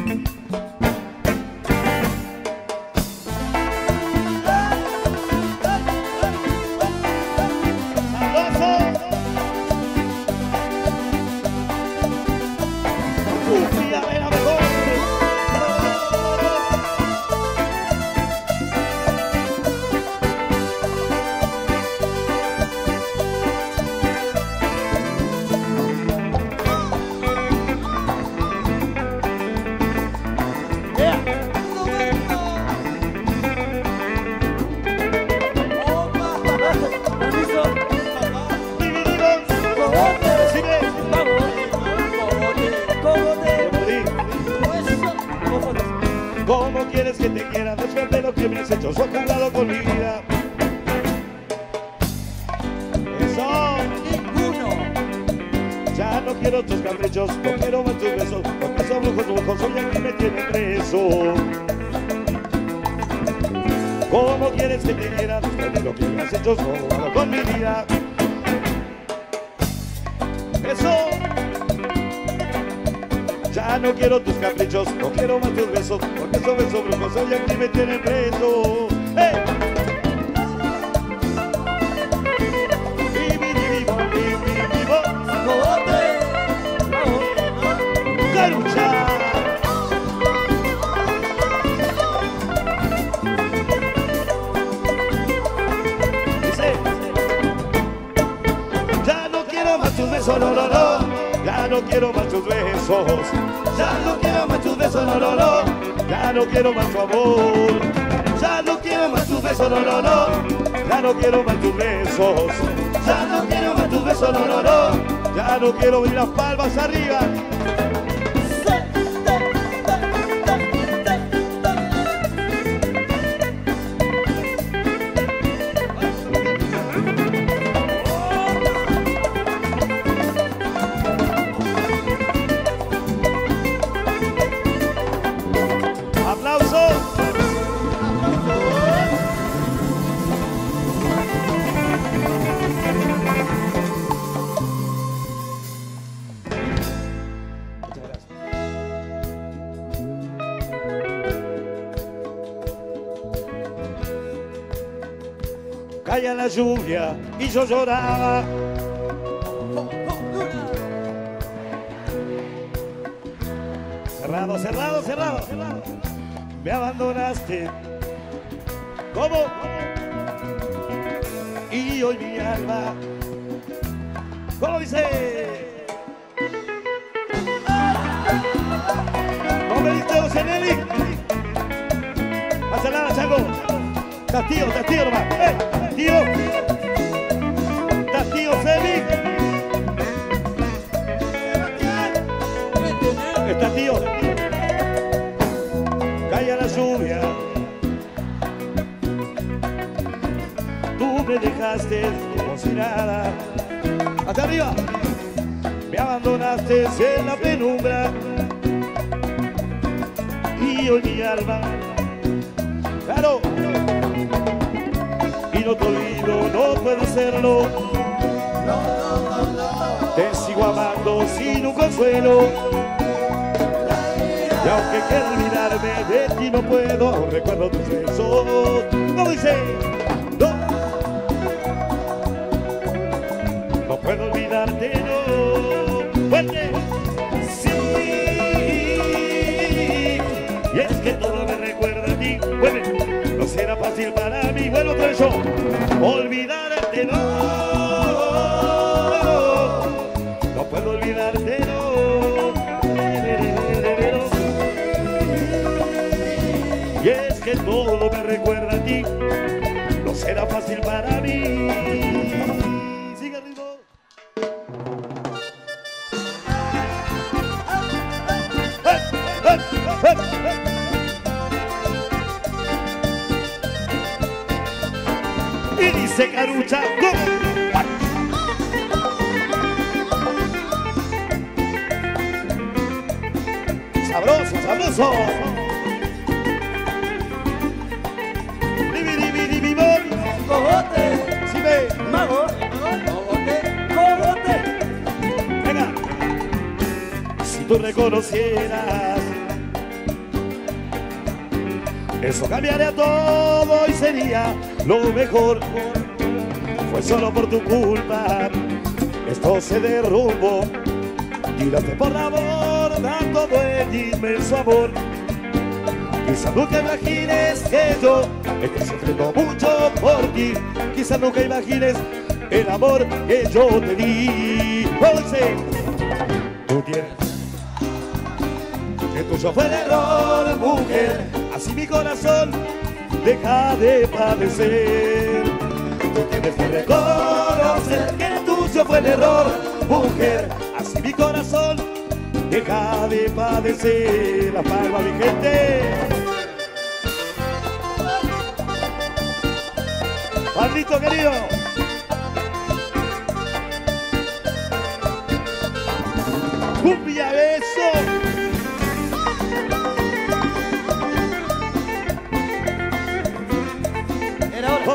¿Cómo quieres que te quiera después de lo que me has hecho? Soy jugado con mi vida. Eso. Ninguno. Ya no quiero tus caprichos, no quiero más tus besos, porque son brujos, brujos, soy el que me tiene preso. ¿Cómo quieres que te quiera después de lo que me has hecho? Soy jugado con mi vida. Eso. Ya no quiero tus caprichos, no quiero más tus besos, porque esos besos brujos soy el que me tiene preso. ¡Hey! Vivi, vivo, vivi, vivo. ¡Carucha! Dice, ya no quiero más tus besos, no, no, no. Ya no quiero más tus besos, ya no quiero más tus besos, no, no, no. Ya no quiero más tu amor, ya no quiero más tus besos, no, no, no. Ya no quiero más tus besos, ya no quiero más tus besos, no, no, no. Ya no quiero ver las palmas arriba. Caía la lluvia y yo lloraba. Cerrado, cerrado, cerrado, cerrado. Me abandonaste. ¿Cómo? Y hoy mi alma. ¿Cómo dice? ¿Cómo me diste, Ocenelli? Hace nada, Chaco. Estás tío, estás tío nomás. ¡Eh! Tío. Estás tío, Celi. Estás tío. Calla la lluvia. Tú me dejaste como si nada. Hasta arriba. Me abandonaste en la penumbra. Y hoy mi alma. Claro. Y no te olvido, no puedo serlo. Te sigo amando sin un consuelo. Y aunque quiero olvidarme de ti no puedo, recuerdo tus besos. ¿Cómo dice? No. fácil para mí, bueno, otra vez yo, olvidarte no, no puedo olvidarte no, y es que todo me recuerda a ti, no será fácil para mí. Sigue el ritmo. Y dice Carucha, ¿cómo? Sabroso, sabroso. Divi, divi, divi, bom. Cogote, Si ve, mago, cogote, cogote. venga. Si tú reconocieras, eso cambiaría todo y sería lo mejor. Fue solo por tu culpa, esto se derrumbó. Tiraste por la borda todo el inmenso amor. Quizás nunca imagines que yo estoy sufriendo mucho por ti. Quizás nunca imagines el amor que yo te di. Once, tú tienes que tuyo fue el error, mujer. Así mi corazón deja de padecer. Tú tienes que reconocer que el tuyo fue el error, mujer. Así mi corazón deja de padecer. La palma, mi gente. Pablito querido. Cumbia beso. Era hora.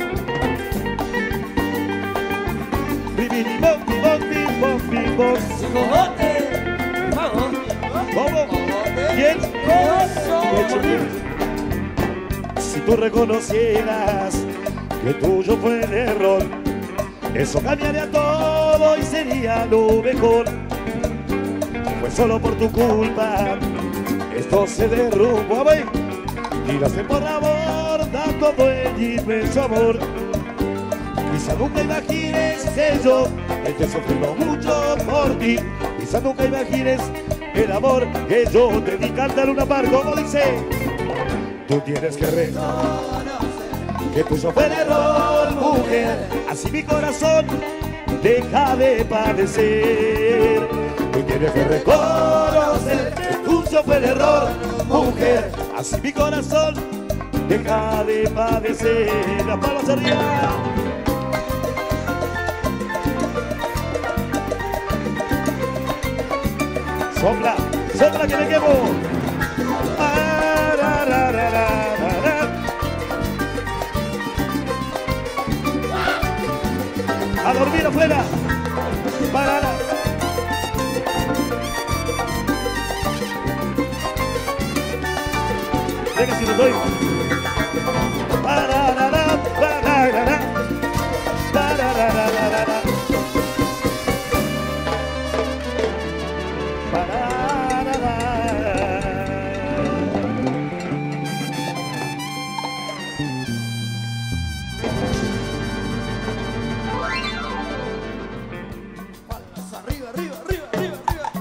Cogote, mago, ¿Cómo? cogote, ¿Quién? cogote. Si tú reconocieras que tuyo fue el error, eso cambiaría todo y sería lo mejor. Fue solo por tu culpa, esto se derrumbó, wey. Tiraste por la borda todo el inmenso amor. Quizá nunca imagines que yo esté sufriendo mucho por ti. Quizá nunca imagines el amor que yo te di. Cántale una par, como dice. Tú tienes que reconocer que tuyo fue el error, mujer. Así mi corazón deja de padecer. Tú tienes que reconocer que tuyo fue el error, mujer. Así mi corazón deja de padecer. Las palmas arriba. Sopla, sopla que me quemo. Ah, ra, ra, ra, ra, ra, ra. A dormir afuera. Para. Venga si no estoy. Para, ra, ra, para, ra, ra. Para, ra, ra, ra, ra, ra. Arriba, arriba, arriba, arriba, arriba.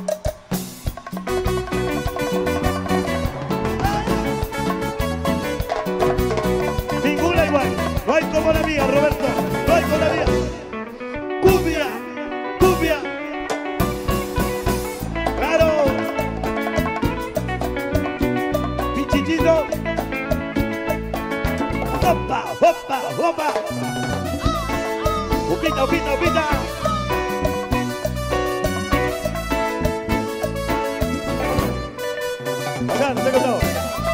Ninguna igual, no hay como la mía, Roberto, no hay como la mía. Cumbia, cumbia. Claro. Pichichito. Opa, opa, opa. Upita, upita, upita. Ya, no tengo todo.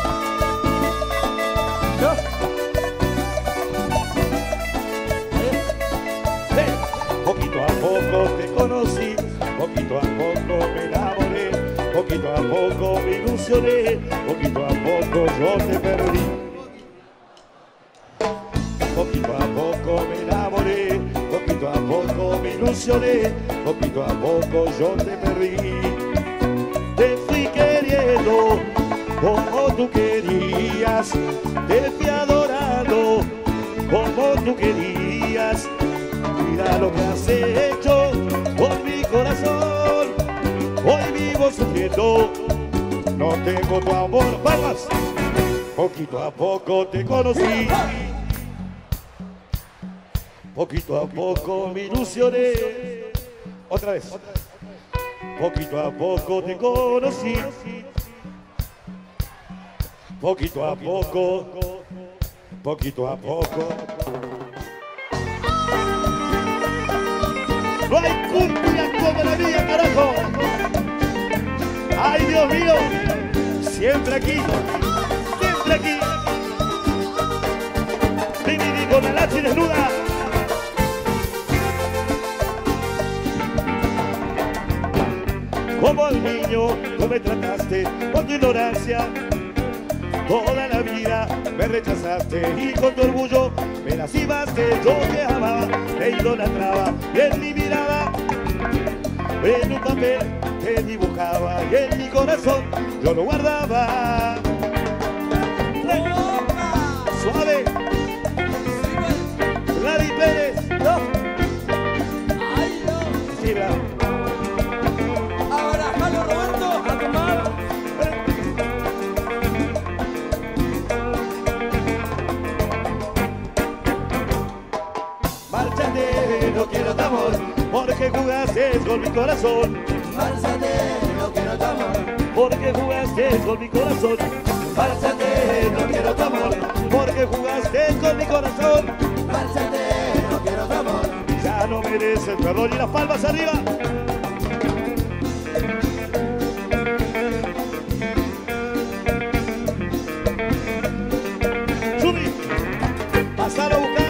Poquito a poco te conocí, poquito a poco me enamoré, poquito a poco me ilusioné, poquito a poco yo te perdí. Poquito a poco me enamoré, poquito a poco me ilusioné, poquito a poco yo te perdí. Te fui queriendo como tú querías, te fui adorando como tú querías. Mira lo que has hecho por mi corazón. Hoy vivo sufriendo, no tengo tu amor. ¡Palmas! Poquito a poco te conocí, poquito a poco me ilusioné. Otra vez. Poquito a poco te conocí, poquito a poco, poquito a poco. No hay cumbia como la mía, carajo. Ay, Dios mío, siempre aquí, siempre aquí. Vini con la lachi desnuda. Como al niño tú me trataste con tu ignorancia. Toda la vida me rechazaste y con tu orgullo me lastimaste. Yo te amaba, te idolatraba y en mi mirada, en un papel te dibujaba y en mi corazón yo lo guardaba. Suave. Larry Pérez. No. Ay, no. Sí, bravo. Ahora, Carlos Roberto, a tomar. Márchate, no quiero tu amor, porque jugaste con mi corazón. Márchate, no quiero tu amor, porque jugaste con mi corazón. márchate, no quiero tu amor, porque jugaste con mi corazón. márchate, no quiero tu amor. Ya no mereces perdón y las palmas arriba. Sumi, pasar a buscar.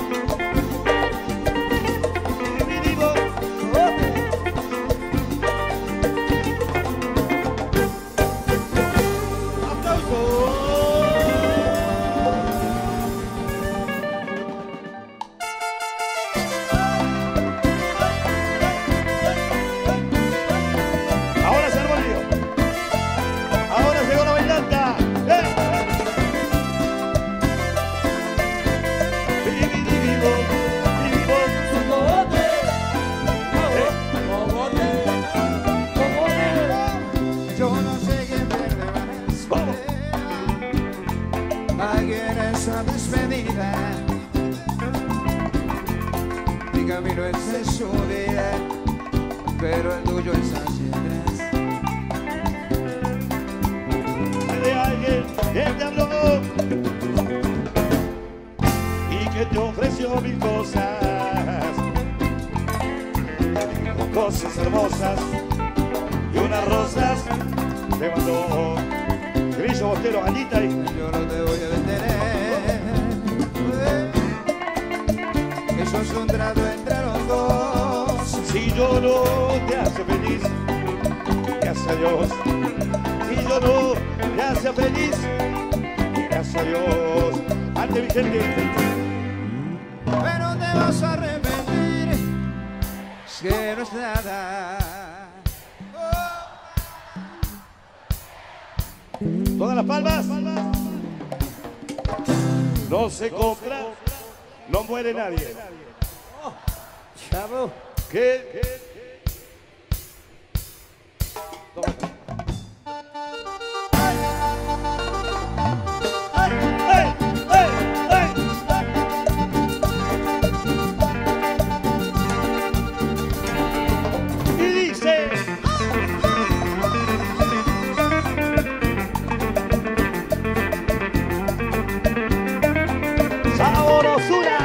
camino es de su vida, pero el tuyo es hacia atrás. De alguien que te habló y que te ofreció mil cosas, te dijo cosas hermosas y unas rosas te mandó. Grillo, Bostero, Anita y... Yo no te voy a detener, eso es un trato entre los dos. Si yo no te hace feliz, gracias a Dios. Si yo no te hace feliz, gracias a Dios. Ante mi gente. Pero te vas a arrepentir, es que no es nada. Todas las palmas. No se compra, no muere nadie. Chavo. ¿Qué? ¿Qué? ¡Ey! ¡Ey! ¡Ey! Y dice... ¡Saborosura!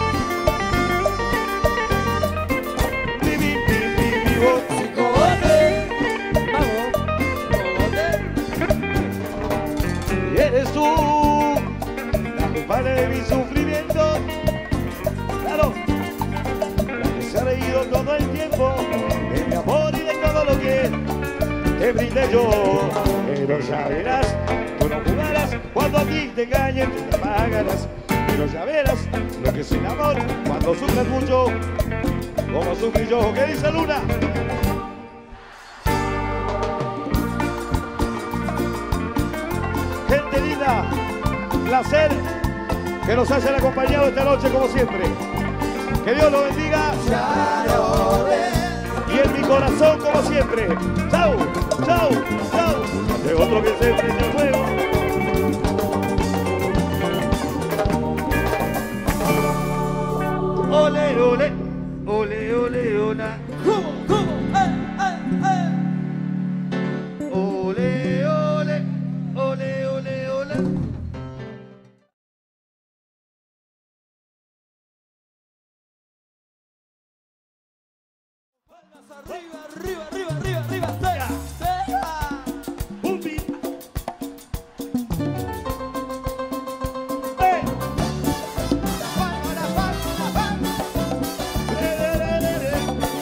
Eres tú la culpable de mi sufrimiento, claro, la que se ha reído todo el tiempo de mi amor y de todo lo que te brindé yo. Pero ya verás, tú no jugarás cuando a ti te engañen, tú te pagarás. Pero ya verás lo que es el amor cuando sufres mucho, como sufrí yo. ¿Qué dice Luna? Gente linda, placer que nos hayan acompañado esta noche como siempre. Que Dios los bendiga. Y en mi corazón como siempre. Chau, chau, chau. De otro que se prende el fuego. Ole, ole, ole, ole, ona. ¿Cómo, cómo? ¡Eh, eh, eh! Ole, ole, ole, ole, ole. Palmas arriba, arriba, arriba, arriba, arriba. ¡Sea! ¡Sea! Un beat. ¡Eh! La palma, la palma, la palma. ¡Eh, eh, eh, eh!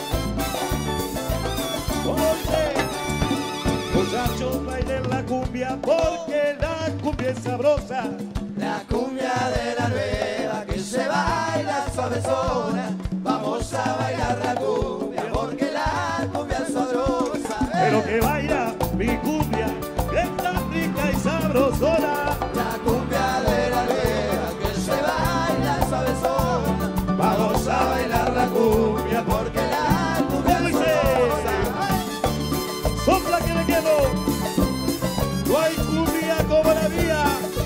Oye, muchachos, bailen la cumbia porque la cumbia es sabrosa. La cumbia de la nueva que se baila suavezona. Vamos a bailar la cumbia porque la cumbia es sabrosa. Pero que baila mi cumbia, que está rica y sabrosona. La cumbia de la nueva que se baila suavezona. Vamos a bailar la cumbia porque la cumbia es sabrosa. Sopla que le quedo. No hay cumbia como la mía.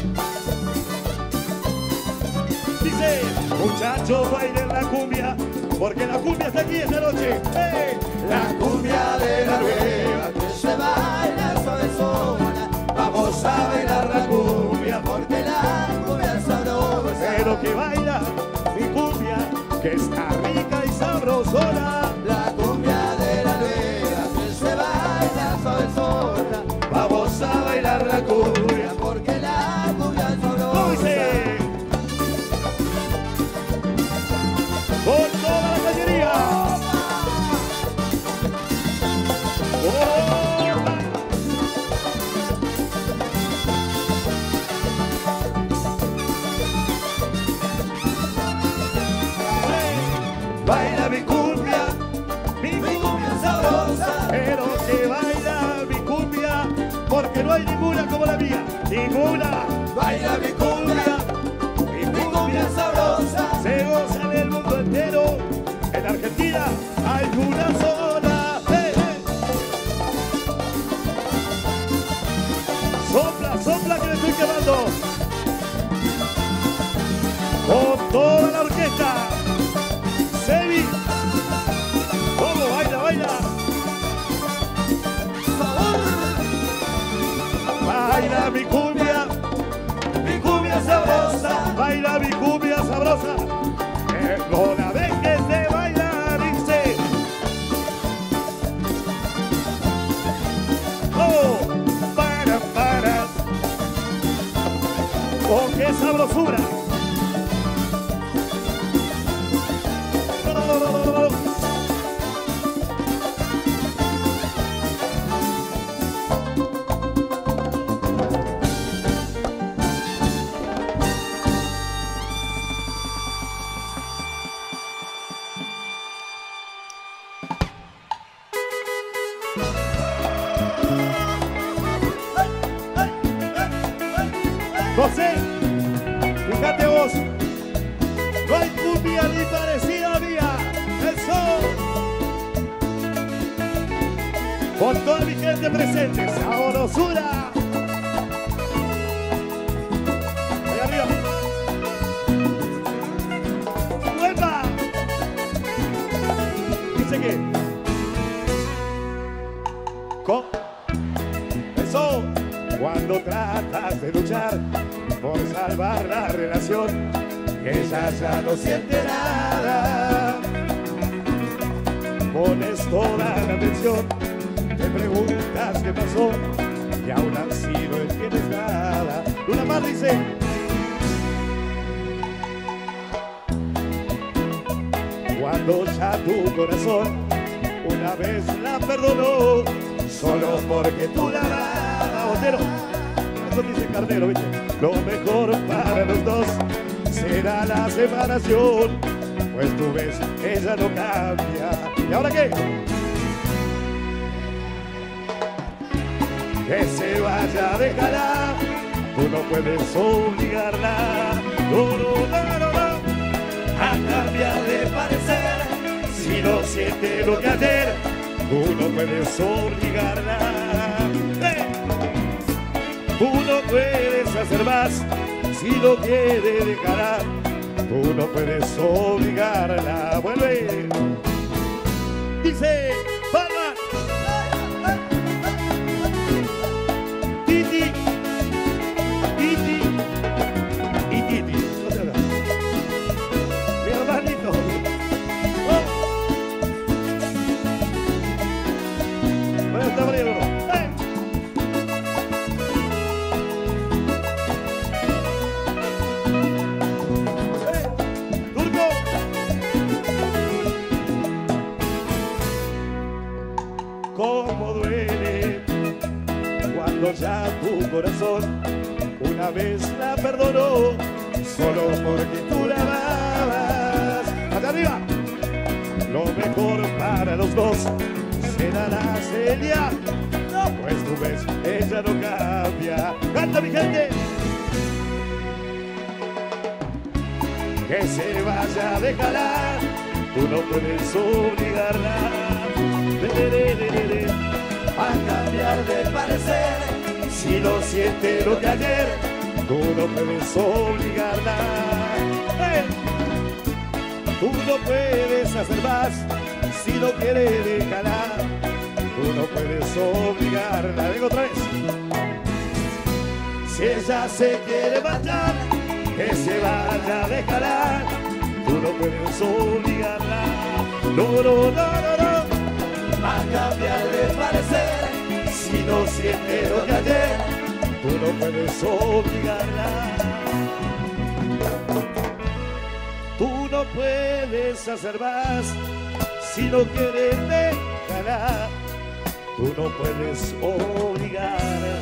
Dice, muchachos, bailen la cumbia, porque la cumbia está aquí esta noche. ¡Eh! La cumbia de la nueva que se baila suavezona. Vamos a bailar la cumbia porque la cumbia es sabrosa. Pero que baila mi cumbia, que está rica y sabrosona. La cumbia de la nueva que se baila suavezona. Vamos a bailar la cumbia porque la cumbia es ¿Cómo sabrosa. dice? Con toda la cañería. Baila mi cumbia, mi cumbia sabrosa. Pero que baila mi cumbia, porque no hay ninguna como la mía. Ninguna. Baila mi cumbia, Mi mi cumbia sabrosa. se goza en el mundo entero. En Argentina hay una sola. ¡Eh, eh! Sopla, sopla que me estoy quemando. Con toda la orquesta. Sebi. ¿Cómo baila, baila? Baila mi cumbia, mi cumbia sabrosa. Baila mi cumbia sabrosa. Que no la dejes de bailar, dice. Oh, para, para. Oh, qué sabrosura. No, no, no, no, no, no. José, fíjate vos, no hay cumbia ni parecida mía. Eso. Con toda mi gente presente, sabrosura. Ahí arriba. ¡Huepa! Dice que. Con. Eso. Cuando tratas de luchar por salvar la relación, que ella ya no siente nada, pones toda la atención, te preguntas qué pasó y aún han sido el que no es nada. Luna Mar dice: cuando ya tu corazón una vez la perdonó, solo porque tú la amas. Botero, eso dice Carnero, ¿viste? Lo mejor para los dos será la separación, pues tú ves, ella no cambia. ¿Y ahora qué? Que se vaya, déjala, tú no puedes obligarla. no, no, no, no, no. A cambiar de parecer, si no siente lo que ayer, tú no puedes obligarla. ¡Eh! Tú no puedes hacer más, si lo quiere dejará. Tú no puedes obligarla. Vuelve. Dice, palma. Titi. Titi. Y Titi. Mi hermanito. Oh. Bueno, está abriendo. ¡Eh! Cómo duele cuando ya tu corazón una vez la perdonó solo porque tú la amabas. ¡Hasta arriba! Lo mejor para los dos será la Celia, pues tú ves, ella no cambia. ¡Canta, mi gente! Que se vaya, déjala, tú no puedes obligarla. A cambiar de parecer, si no siente lo que ayer, tú no puedes obligarla. ¡Eh! Tú no puedes hacer más, si no quiere déjala. Tú no puedes obligarla. Vengo otra vez. Si ella se quiere marchar, que se vaya, déjala. Tú no puedes obligarla. No, no, no, no, no. A cambiar de parecer, si no siente lo que ayer, tú no puedes obligarla. Tú no puedes hacer más, si no quieres déjala. Tú no puedes obligarla.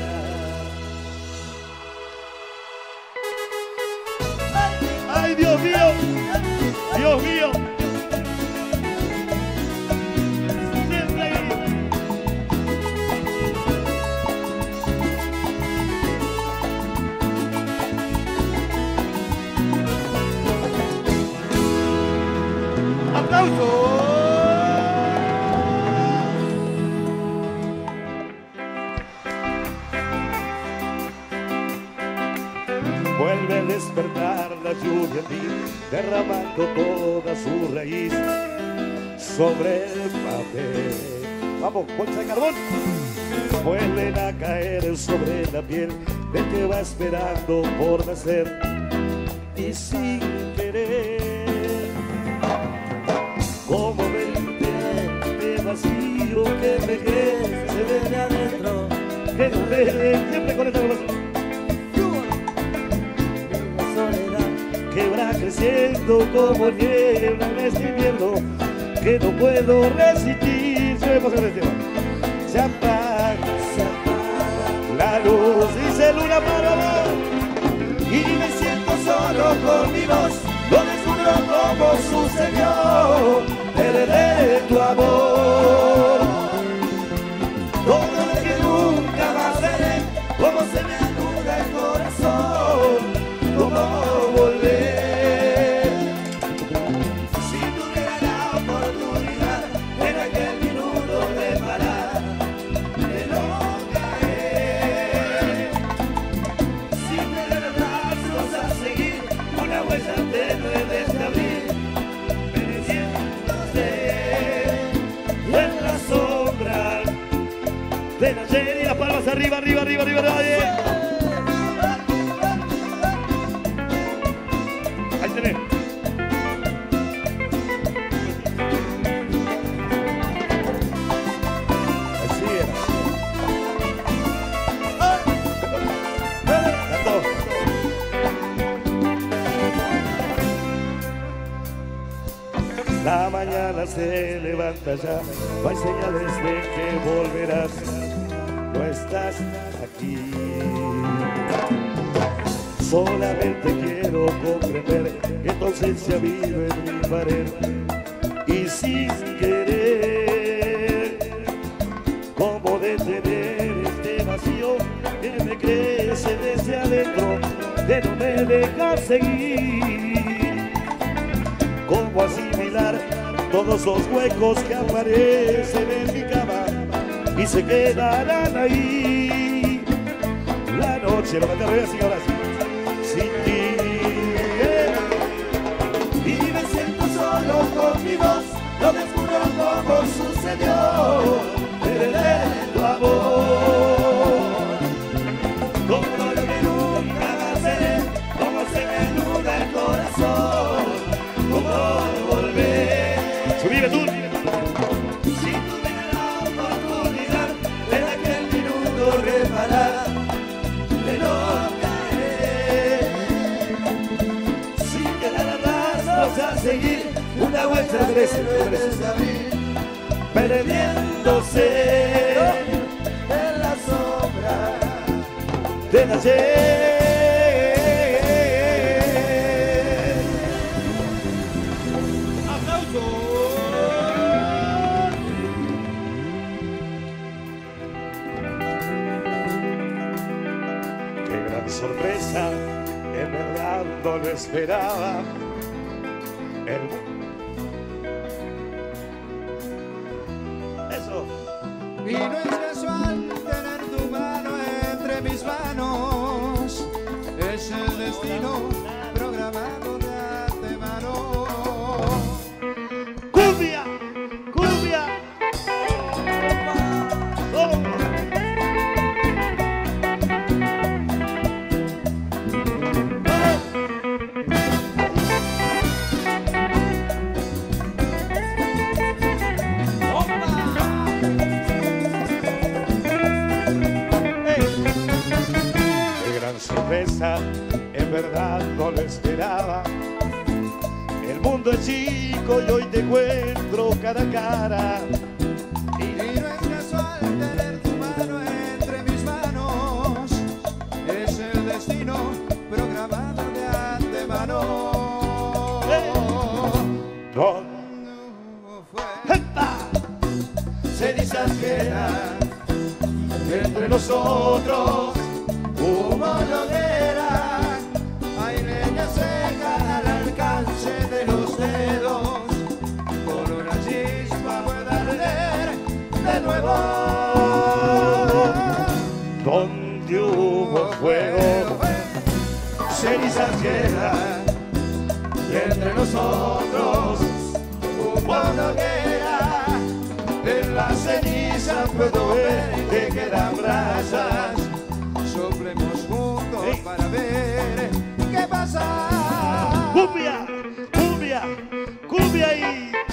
¡Ay, Dios mío! ¡Dios mío! Vuelve a despertar la lluvia en mí, derramando toda su raíz sobre el papel. Vamos, bolsa de carbón. Vuelven a caer sobre la piel del que va esperando por nacer y sin querer, como veinte de vacío que me crece de adentro, que no ve, siempre con esta conversación. Que va creciendo como niebla en este invierno, que no puedo resistir. Se Se apaga, se apaga la luz, dice Luna para y me siento solo con mi voz. Lo descubro como sucedió, heredé tu amor. Todo lo que nunca más veré, como se me anuda el corazón, cómo volver. Si tuviera la oportunidad en aquel minuto de parar, de no caer, sin tener brazos a seguir, una huella tenue desde abril, pereciéndose en la sombra de la ayer. Y las palmas arriba, arriba, arriba, arriba, arriba. Ahí tenés. Así es. Cantó. La mañana se levanta ya, no hay señales de que volverás, no estás aquí. Solamente quiero comprender que tu ausencia vive en mi pared y sin querer, cómo detener este vacío que me crece desde adentro, que no me deja seguir. ¿Cómo asimilar todos los huecos que aparecen en mi cama y se quedarán ahí? La noche, lo que te así ahora sí. Sin ti. Y me siento solo con mi voz, no descubro cómo sucedió, perderé tu amor. Como lo que nunca más veré, como se me nuda el corazón, cómo volver. Subime tú. Si tuviera la oportunidad de en aquel minuto reparar, de no caer, sin quedar atrás, vamos a seguir una vuelta de abrir, perdiéndose en la sombra De ayer. Qué gran sorpresa, en verdad no lo esperaba. El... Eso. Y no es casual tener tu mano entre mis manos, es el destino programado de antemano. ¡Cumbia! ¡Cumbia! ¡Oh! Sorpresa, en verdad no lo esperaba. El mundo es chico y hoy te encuentro cara a cara. Y no es casual tener tu mano entre mis manos, es el destino programado de antemano. No. Fue cenizas quedan entre nosotros. Humo hoguera, hay leña seca al alcance de los dedos, con una chispa puede arder de nuevo. Donde hubo fuego, Cenizas quedan y entre nosotros humo hoguera, en las cenizas puedo ver que quedan brasas. Soplemos juntos para ver qué pasa. cumbia, cumbia, cumbia y...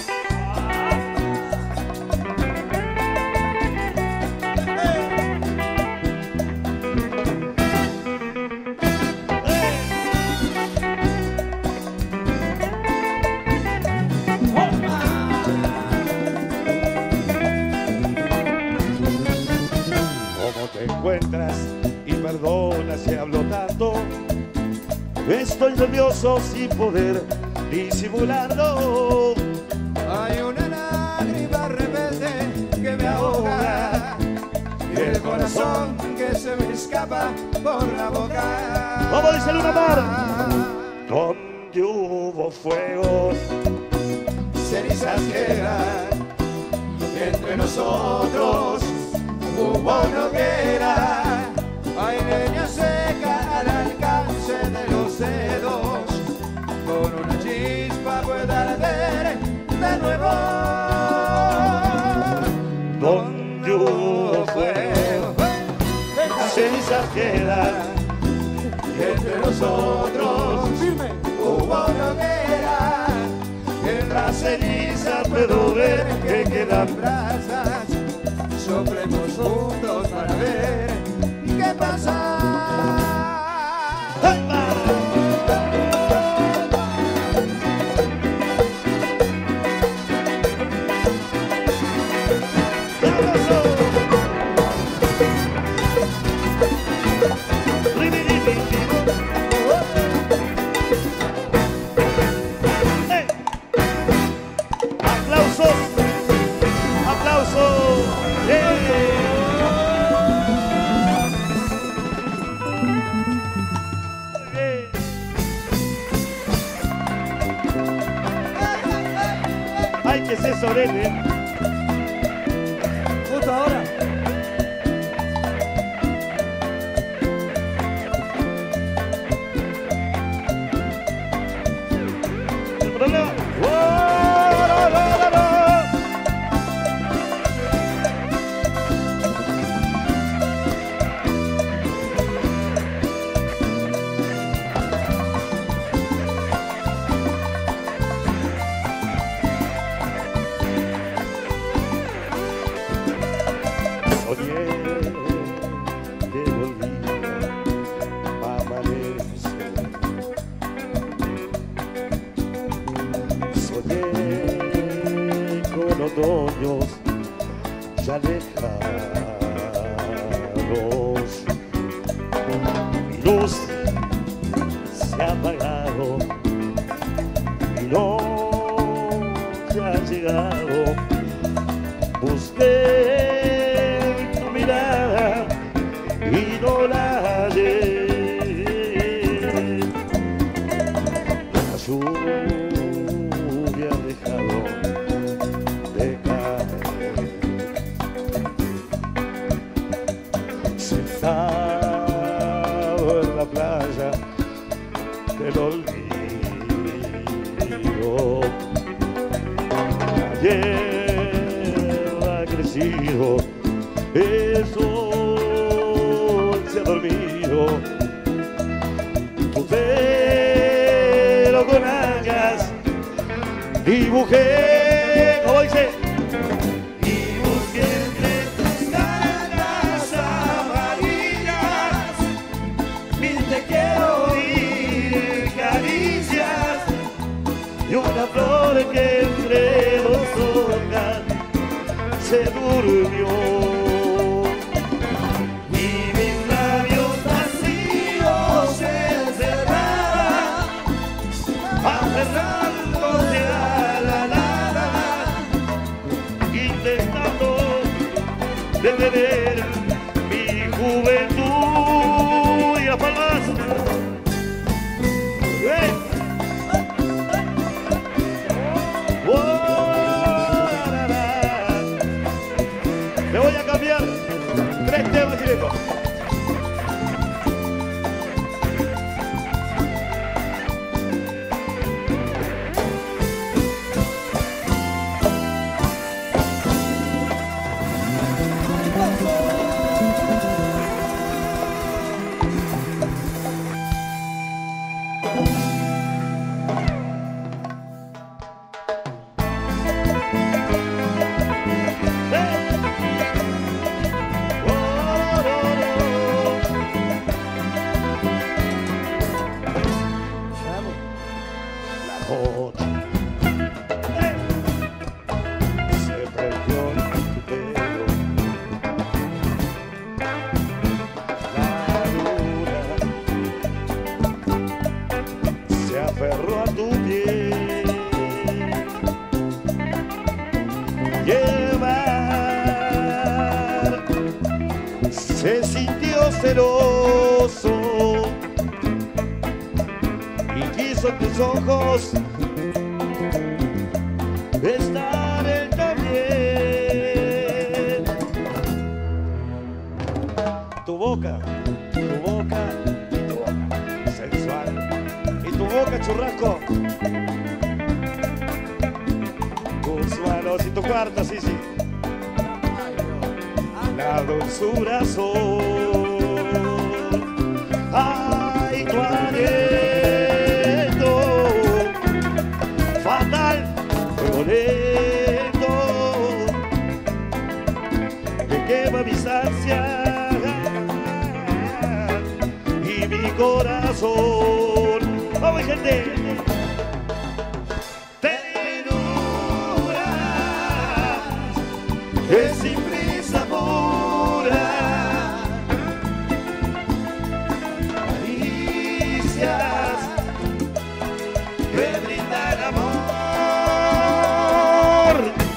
¿Cómo te encuentras? Y perdona si hablo tanto. Estoy nervioso sin poder disimularlo. Hay una lágrima rebelde que me ahoga y el corazón que se me escapa por la boca. Vamos, dice Luna Mar. Donde hubo fuego, Cenizas quedan entre nosotros, hubo hoguera, hay leña seca al alcance de los dedos, con una chispa puede arder de nuevo. donde hubo fuego, Cenizas quedan entre nosotros, hubo hoguera, en las cenizas puedo ver que quedan brasas. Soplemos juntos para ver qué pasa. ¡Aplausos! ¡Aplausos! ¡Eh! Ay, que es eso, nene. Justo ahora. El problema. ¡Oh, no, no, no, no! Soñé que volvía a amanecer. Soñé con otoños ya lejanos. Mi luz se ha apagado, mi noche ha llegado. Busqué tu mirada y no la hallé. La lluvia ha dejado de caer. Sentado en la playa del olvido. Ayer ha crecido, el sol se ha dormido. Tu pelo con algas dibujé, como dice, y busqué entre tus caras amarillas mil te quiero y caricias y una flor que entre dos hojas se durmió. Y mis labios vacíos se encerraban, aferrándose a la nada, intentando detener mi juventud. Y a palmas. ¡Eh! Me voy a cambiar tres temas y vengo. Se perdió en tu pelo, la luna se aferró a tu piel y el mar se sintió celoso y quiso en tus ojos estar él también. Tu boca, tu boca y tu boca sensual, y tu boca churrasco, tus manos y tu cuarto, sí, sí. La dulzura sol, ay, tu aliento fatal, fuego lento que quema mis ansias y mi corazón. ¡Vamos, gente! Ternura es sin prisa pura, caricias que brindan amor,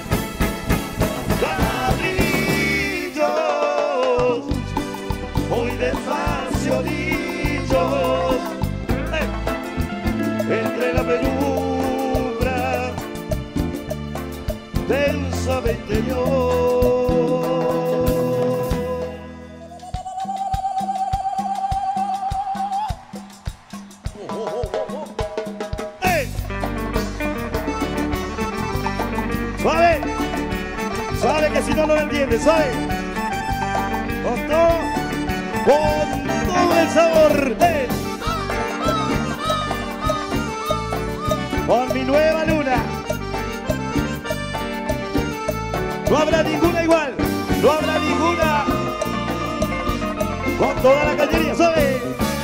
ladrillos muy despacio dichos, eh, intensamente yo. Suave, suave que si no, no lo entiende, suave. Con todo, con todo el sabor. ¡Eh! Con mi nueva luna. No habrá ninguna igual, no habrá ninguna. Con toda la cañería, suave.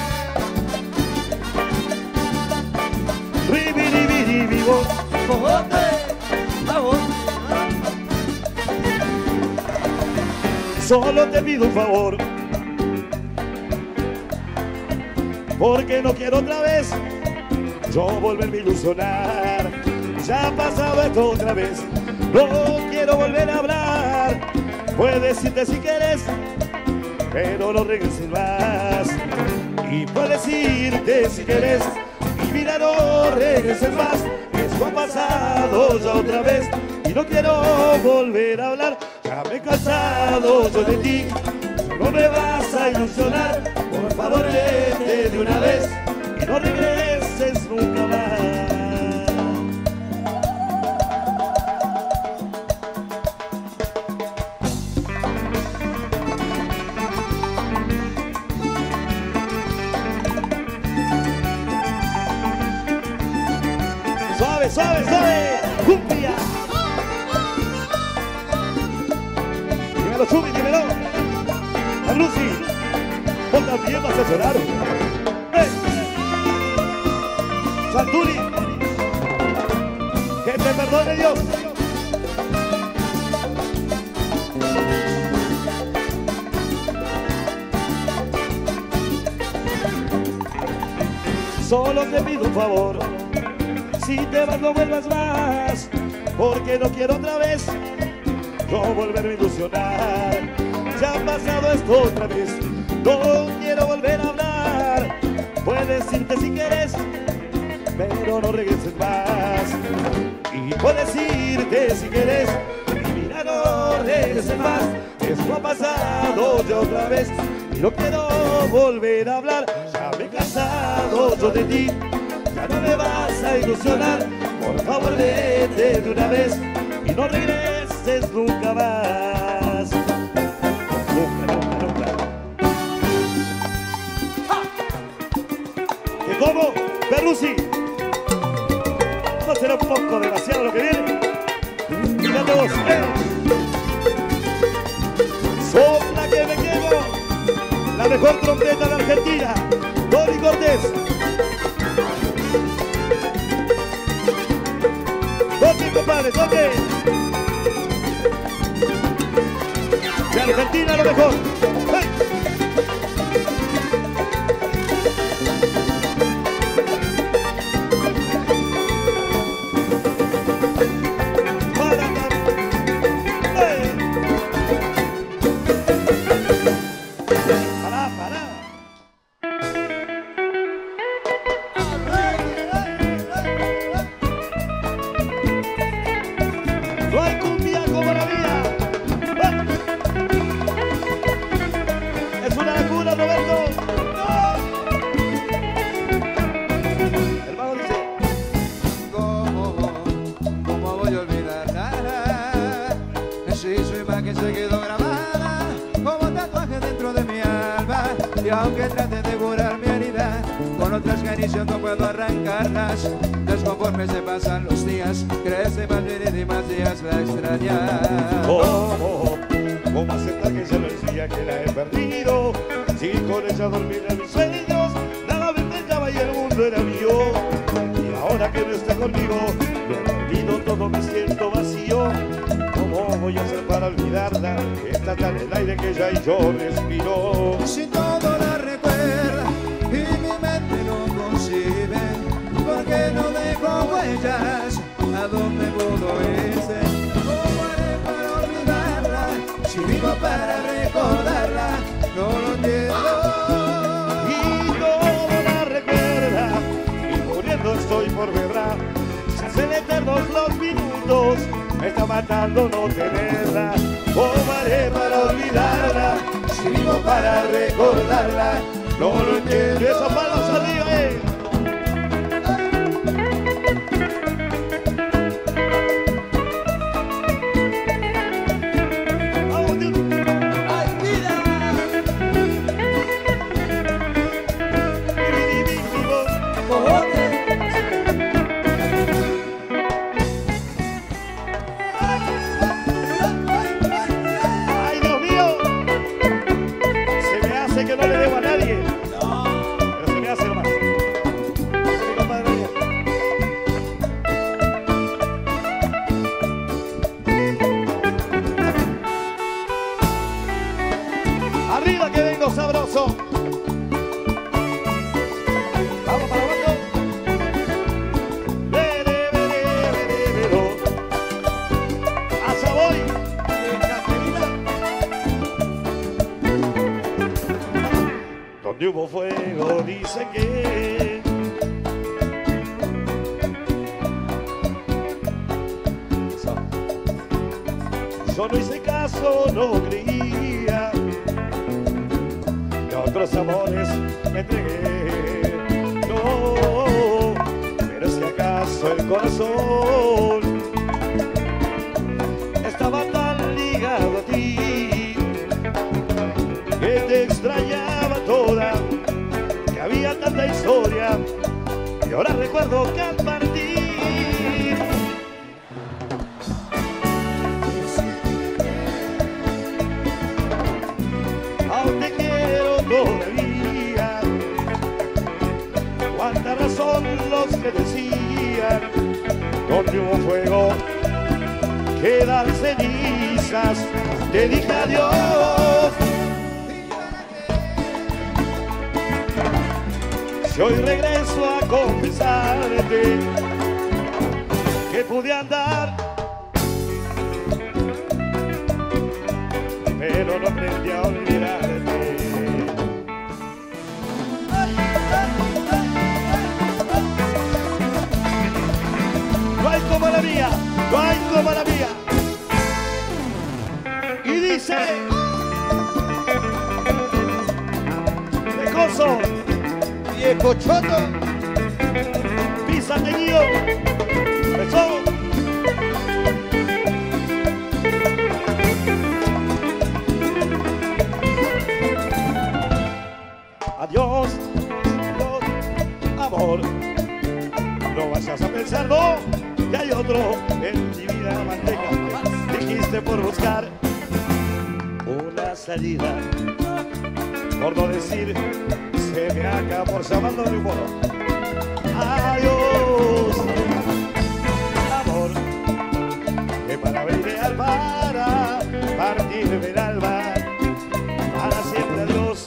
Ribiribiribibo. Solo te pido un favor, porque no quiero otra vez yo volverme a ilusionar. Ya ha pasado esto otra vez, no quiero volver a hablar. Puedes decirte si quieres, pero no regreses más. Y puedes irte si quieres, y mira, no regreses más. Esto ha pasado ya otra vez y no quiero volver a hablar. Ya me he cansado yo de ti, no me vas a ilusionar. Por favor, vete de una vez y no regreses nunca más. Suave, suave, suave, cumbia. Dímelo, Chumi, dímelo. A Lucy, vos también vas a llorar. ¡Eh! Santuri, que te perdone Dios. Solo te pido un favor, si te vas no vuelvas más, porque no quiero otra vez no volverme a ilusionar. Ya ha pasado esto otra vez, no quiero volver a hablar. Puedes irte si quieres, pero no regreses más. Y puedes irte si quieres, y mira, no regreses más. Esto ha pasado ya otra vez y no quiero volver a hablar. Ya me he cansado yo de ti, ya no me vas a ilusionar. Por favor, vete de una vez y no regreses nunca más. Nunca, nunca, nunca. ¿Qué cómo? Perrusi, ¿no será un poco demasiado lo que viene? Fíjate vos, eh. Sopla que me quemo, la mejor trompeta de Argentina, Dori Cortés. Toque, compadre, toque. De Argentina lo mejor. ¡Hey! Para, ¡hey! Pará, pará. No hay cumbia como la mía. ¡Ah! Es una locura, Roberto. ¡Ah! Hermano dice, ¿Cómo, cómo voy a olvidarla? Si su imagen se quedó grabada como tatuaje dentro de mi alma. Y aunque trate de curar mi herida con otras caricias no puedo arrancarlas. Desconforme se pasan los días, crece más vida y más días la extraña. ¿cómo? ¿Cómo aceptar que ya no es día que la he perdido? Si con ella dormir en mis sueños, nada me inventaba y el mundo era mío. Y ahora que no está conmigo, me olvido todo, me siento vacío. ¿Cómo voy a hacer para olvidarla? Está tan el aire que ya y yo respiro. Si todo la recuerda y mi mente no concibe, ¿por qué no dejo huellas? ¿A dónde pudo irse? ¿Cómo haré para olvidarla? Si vivo para recordarla, no lo entiendo. Y todo la recuerda, y muriendo estoy por verla. Se hacen eternos los minutos, me está matando no tenerla. ¿Cómo haré para olvidarla? Si vivo para recordarla, no lo entiendo. Esas manos arriba, eh. Arriba que vengo sabroso. Vamos para abajo. Vere, vere, vere, vero. Allá voy. Donde hubo fuego dice que yo no hice caso, no creía. Otros amores me entregué, no, pero si acaso el corazón estaba tan ligado a ti, que te extrañaba toda, que había tanta historia, y ahora recuerdo que al partir aún te quiero todavía. Cuánta razón los que decían, donde hubo fuego quedan cenizas. Te dije adiós. Si hoy regreso a confesarte que pude andar, pero no aprendí a olvidarte. No hay como la mía, no hay como la mía. Y dice, Pecoso, Viejo choto. pisa teñido, eso. Adiós, adiós, amor. No vayas a pensar, no, que hay otro en mi vida manteca. Dijiste por buscar una salida, por no decir, se me acaba por llamarlo de un modo. Adiós, amor, que palabra ideal para partirme el alma, para siempre adiós.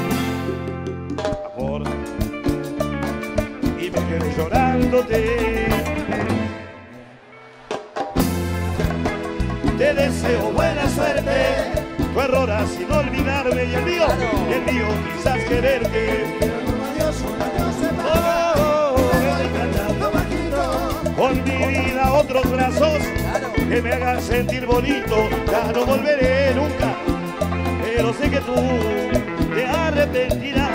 Y me quedé llorándote. Te deseo buena suerte. Tu error ha sido olvidarme y el mío, y el mío quizás quererte. Oh, con mi vida otros brazos que me hagan sentir bonito. Ya no volveré nunca, pero sé que tú te arrepentirás.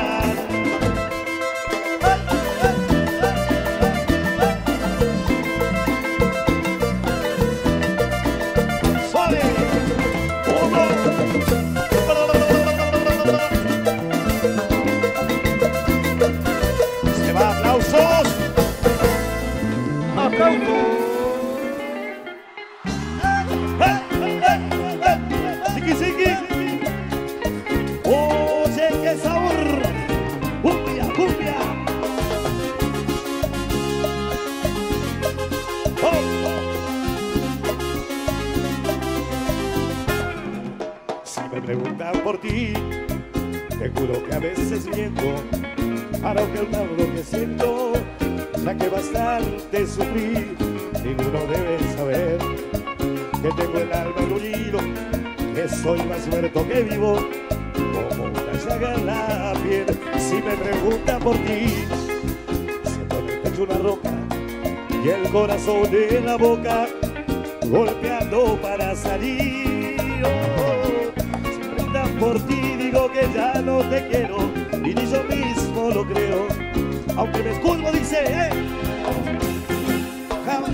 Preguntan por ti, te juro que a veces miento para ocultar lo que siento, ya que bastante sufrí. Ninguno debe saber que tengo el alma engullido, que soy más muerto que vivo, como una llaga en la piel. Si me preguntan por ti, siento en el pecho una roca y el corazón en la boca. golpeando para salir. Oh, si preguntan por ti digo que ya no te quiero y ni yo mismo lo creo, aunque me escudo dice eh. Jamás,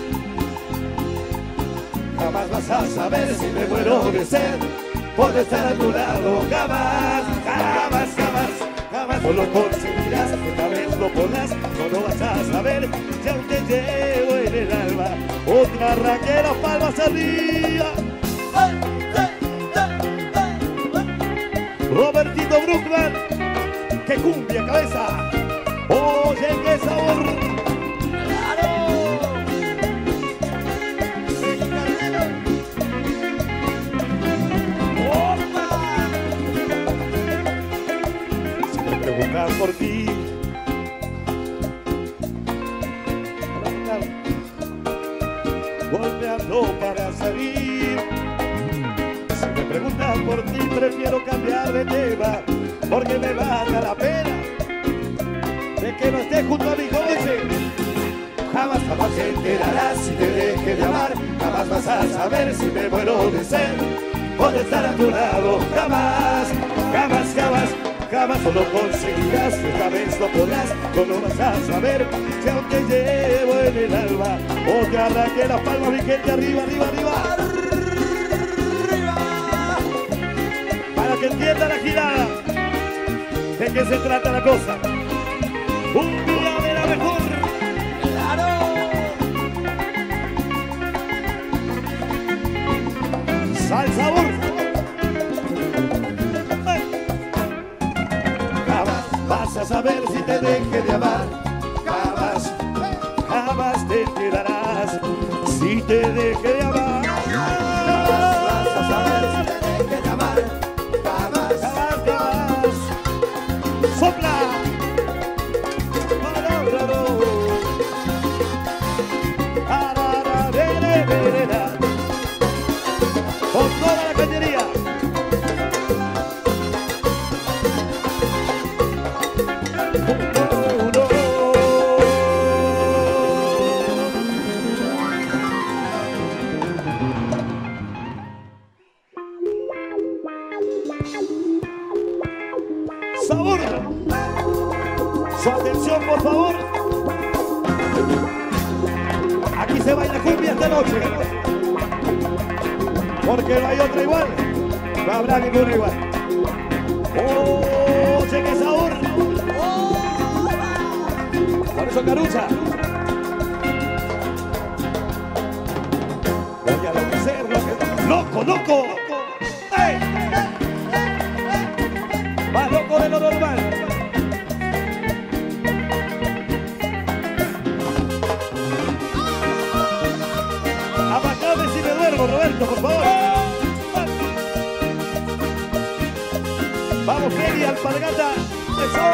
jamás vas a saber si me muero de sed por estar a tu lado. Jamás, jamás, jamás, jamás no lo conseguirás. Esta vez lo podrás, no lo vas a saber. Si aún te llevo en el alma otra raquera, palmas arriba. Robertito Bruckman, que cumbia cabeza. Oye, qué sabor. Preguntar por ti, golpeando para salir. Si me preguntan por ti, prefiero cambiar de tema, porque me baja la pena de que no estés junto a mi coche. Jamás, jamás te enterarás si te deje de amar. Jamás vas a saber si me muero de sed por estar a tu lado. Jamás, jamás, jamás. Jamás no lo conseguirás, esta vez no podrás, no lo vas a saber. Si aún te llevo en el alma, o te arranqué las palmas, mi gente, arriba, arriba, arriba. Arriba. Para que entienda la girada, de qué se trata la cosa. Un día de la mejor. ¡Claro! Salsa Burf. Vas a saber si te deje de amar. Jamás, jamás te enterarás si te deje de amar. Jamás vas a saber si te deje de amar. Jamás, jamás, jamás. Sopla. Con toda la cañería. Sabor. Su atención, por favor. Aquí se baila cumbia esta noche, porque no hay otra igual, no habrá ninguna igual. ¡Oh, che, qué sabor! Por eso, Carucha. Voy a enloquecer, loco, loco. ¡Ey! Más loco de lo normal. Apagame si me duermo, Roberto, por favor. Vamos, Feli, alpargata. Eso.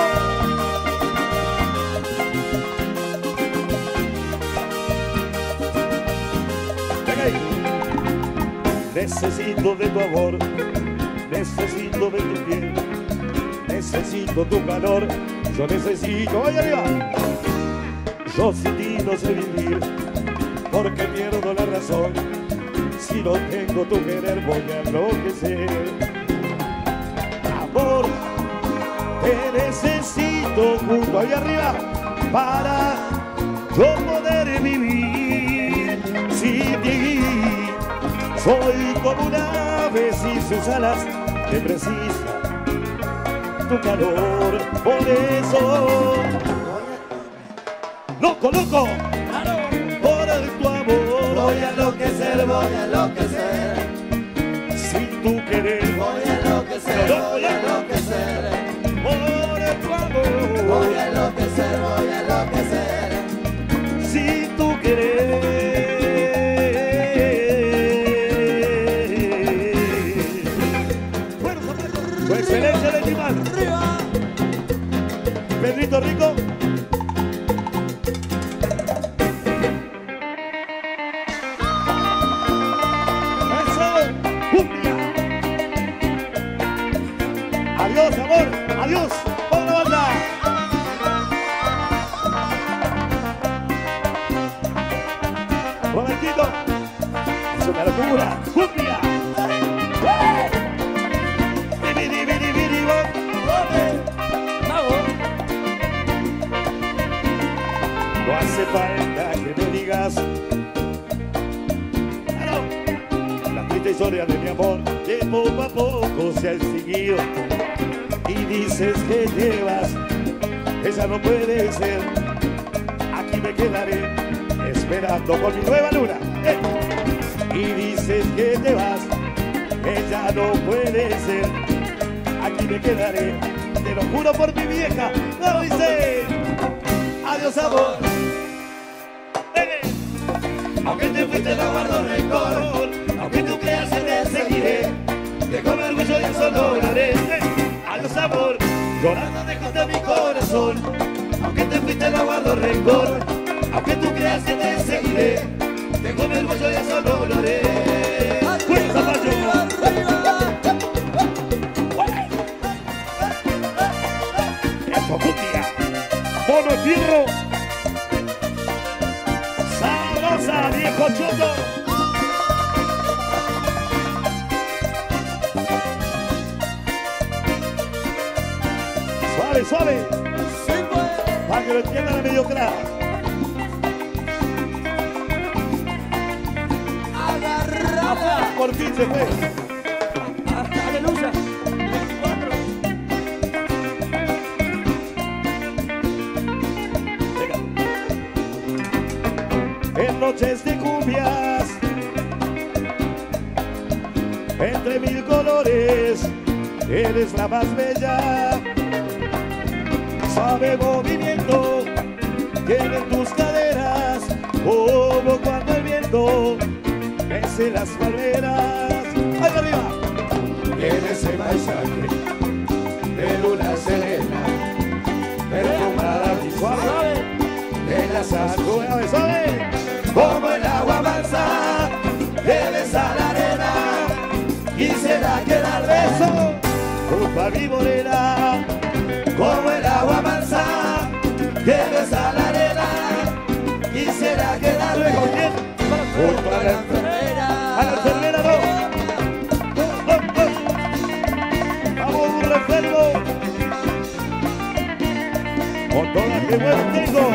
Venga ahí. Necesito de tu amor, necesito de tu piel, necesito tu calor, yo necesito. ¡Vaya arriba! Yo sin ti no sé vivir, porque pierdo la razón. Si no tengo tu querer voy a enloquecer. Amor, te necesito junto ahí arriba para yo poder vivir sin ti. Soy como un ave sin sus alas que precisa tu calor. Por eso, loco, loco, por tu amor voy a enloquecer, voy a enloquecer. Sin tu querer Voy a enloquecer, voy a enloquecer. por tu amor Voy a enloquecer, voy a enloquecer. sin tu querer. Bueno, excelencia de Timán. Pedrito Rico. Eso, cumbia. Adiós, amor, adiós. ¡Vamos la banda! Robertito. una locura. ¡Cumbia! ¡Bidi, bidi, bidi, bom! No hace falta que me digas la triste historia de mi amor que poco a poco se ha extinguido. Y dices que llevas, esa no puede ser. Aquí me quedaré esperando con mi nueva luna. ¡Eh! Y dices que te vas, ella no puede ser. Aquí me quedaré, te lo juro por mi vieja. No dice, adiós amor. ¡Eh! Aunque te fuiste no guardo rencor, aunque tú creas que te seguiré, que con orgullo yo solo lloraré. ¡Eh! Adiós amor, Llorando dejaste mi corazón, aunque te fuiste no guardo rencor, aunque tú creas que te seguiré, que con orgullo yo solo lloraré. ¡Fuerza Zapallo! ¡Eso, cumbia! ¡Mono Fierro! ¡Sabrosa, viejo chuto! Suave, suave. Para que lo entienda la mediocridad. Agarrada. Por fin se fue. Aleluya. Venga. En noches de cumbias, entre mil colores, eres la más bella. Suave movimiento tienen tus caderas, como cuando el viento mece las palmeras. ¡Ahí arriba! En ese paisaje de luna serena, perfumada y suave de las aguas, ¡Suave, suave! como el agua mansa que besa la arena, quisiera quedar beso, Junto a mi morena, como el agua mansa que besa la arena, quisiera quedar ¿con beso, quién? junto a la enfermera. ¡A la enfermera no! ¡Vamos, un refervo! Con todas que buen tengo.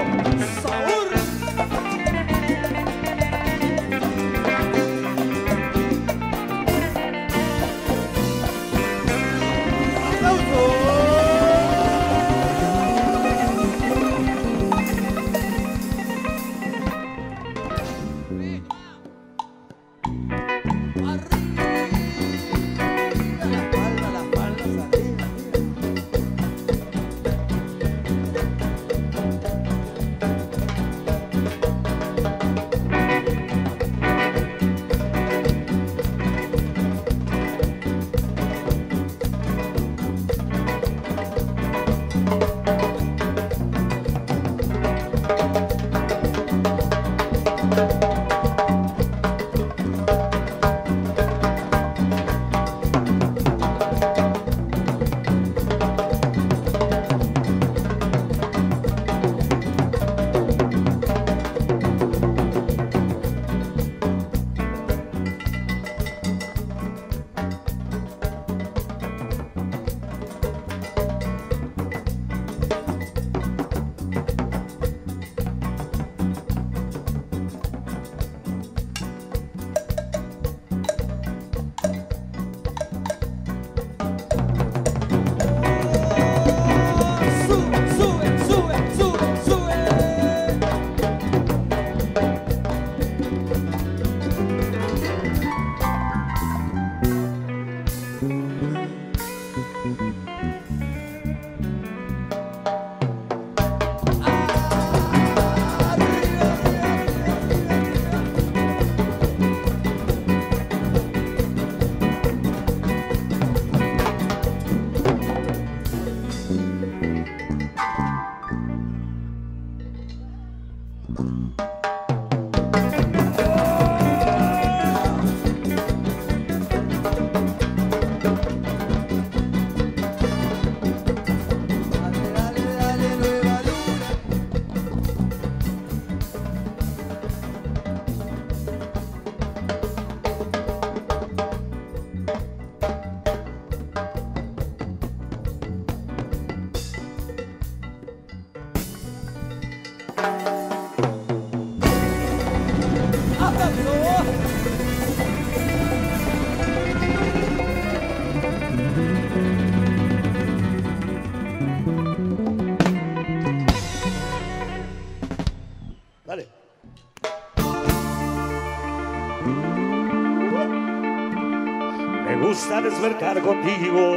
Me gusta despertar contigo,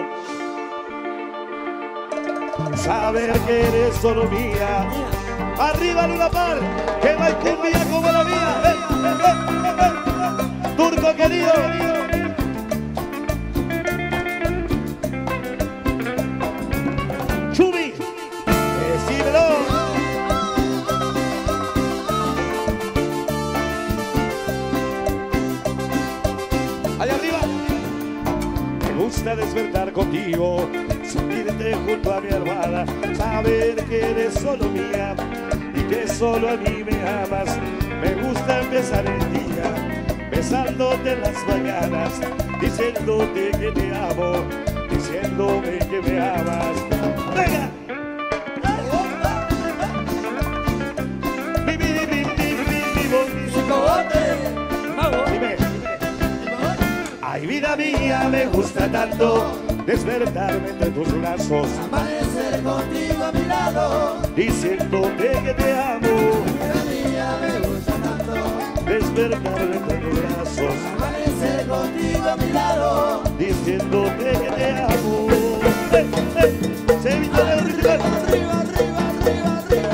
saber que eres solo mía. Arriba Luna Par, que no hay cumbia como la mía. ¡Eh, eh, eh, eh, eh! Turco querido. Chumi, decímelo. Allá arriba. Me gusta despertar contigo, sentirte junto a mi almohada, saber que eres solo mía y que solo a mí me amas. Me gusta empezar el día besándote en las mañanas, diciéndote que te amo, diciéndome que me amas. ¡Venga! Mi, mi, mi, mi, mi, mi, Dime. Ay, vida mía, me gusta tanto despertarme entre tus brazos, Amanecer contigo a mi lado, diciéndote que te amo. vida mía me gusta tanto. Despertarme entre tus brazos, Amanecer contigo a mi lado, diciéndote que te amo. ¡Eh, eh! Sevilla de Original. arriba, arriba, arriba, arriba.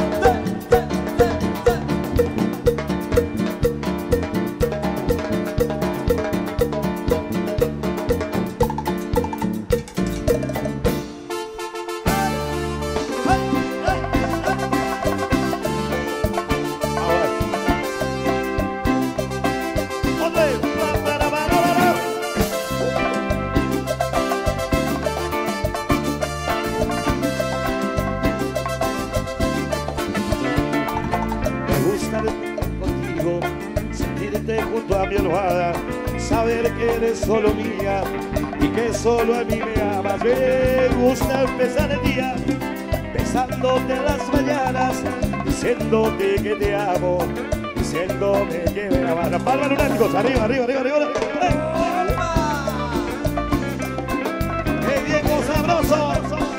Contigo, sentirte junto a mi almohada, saber que eres solo mía y que solo a mí me amas. Me gusta empezar el día besándote en las mañanas, diciéndote que te amo, diciéndome que me amas. Las palmas lunáticos, arriba, arriba, arriba, arriba. ¡Eh! ¡Qué viejo sabroso!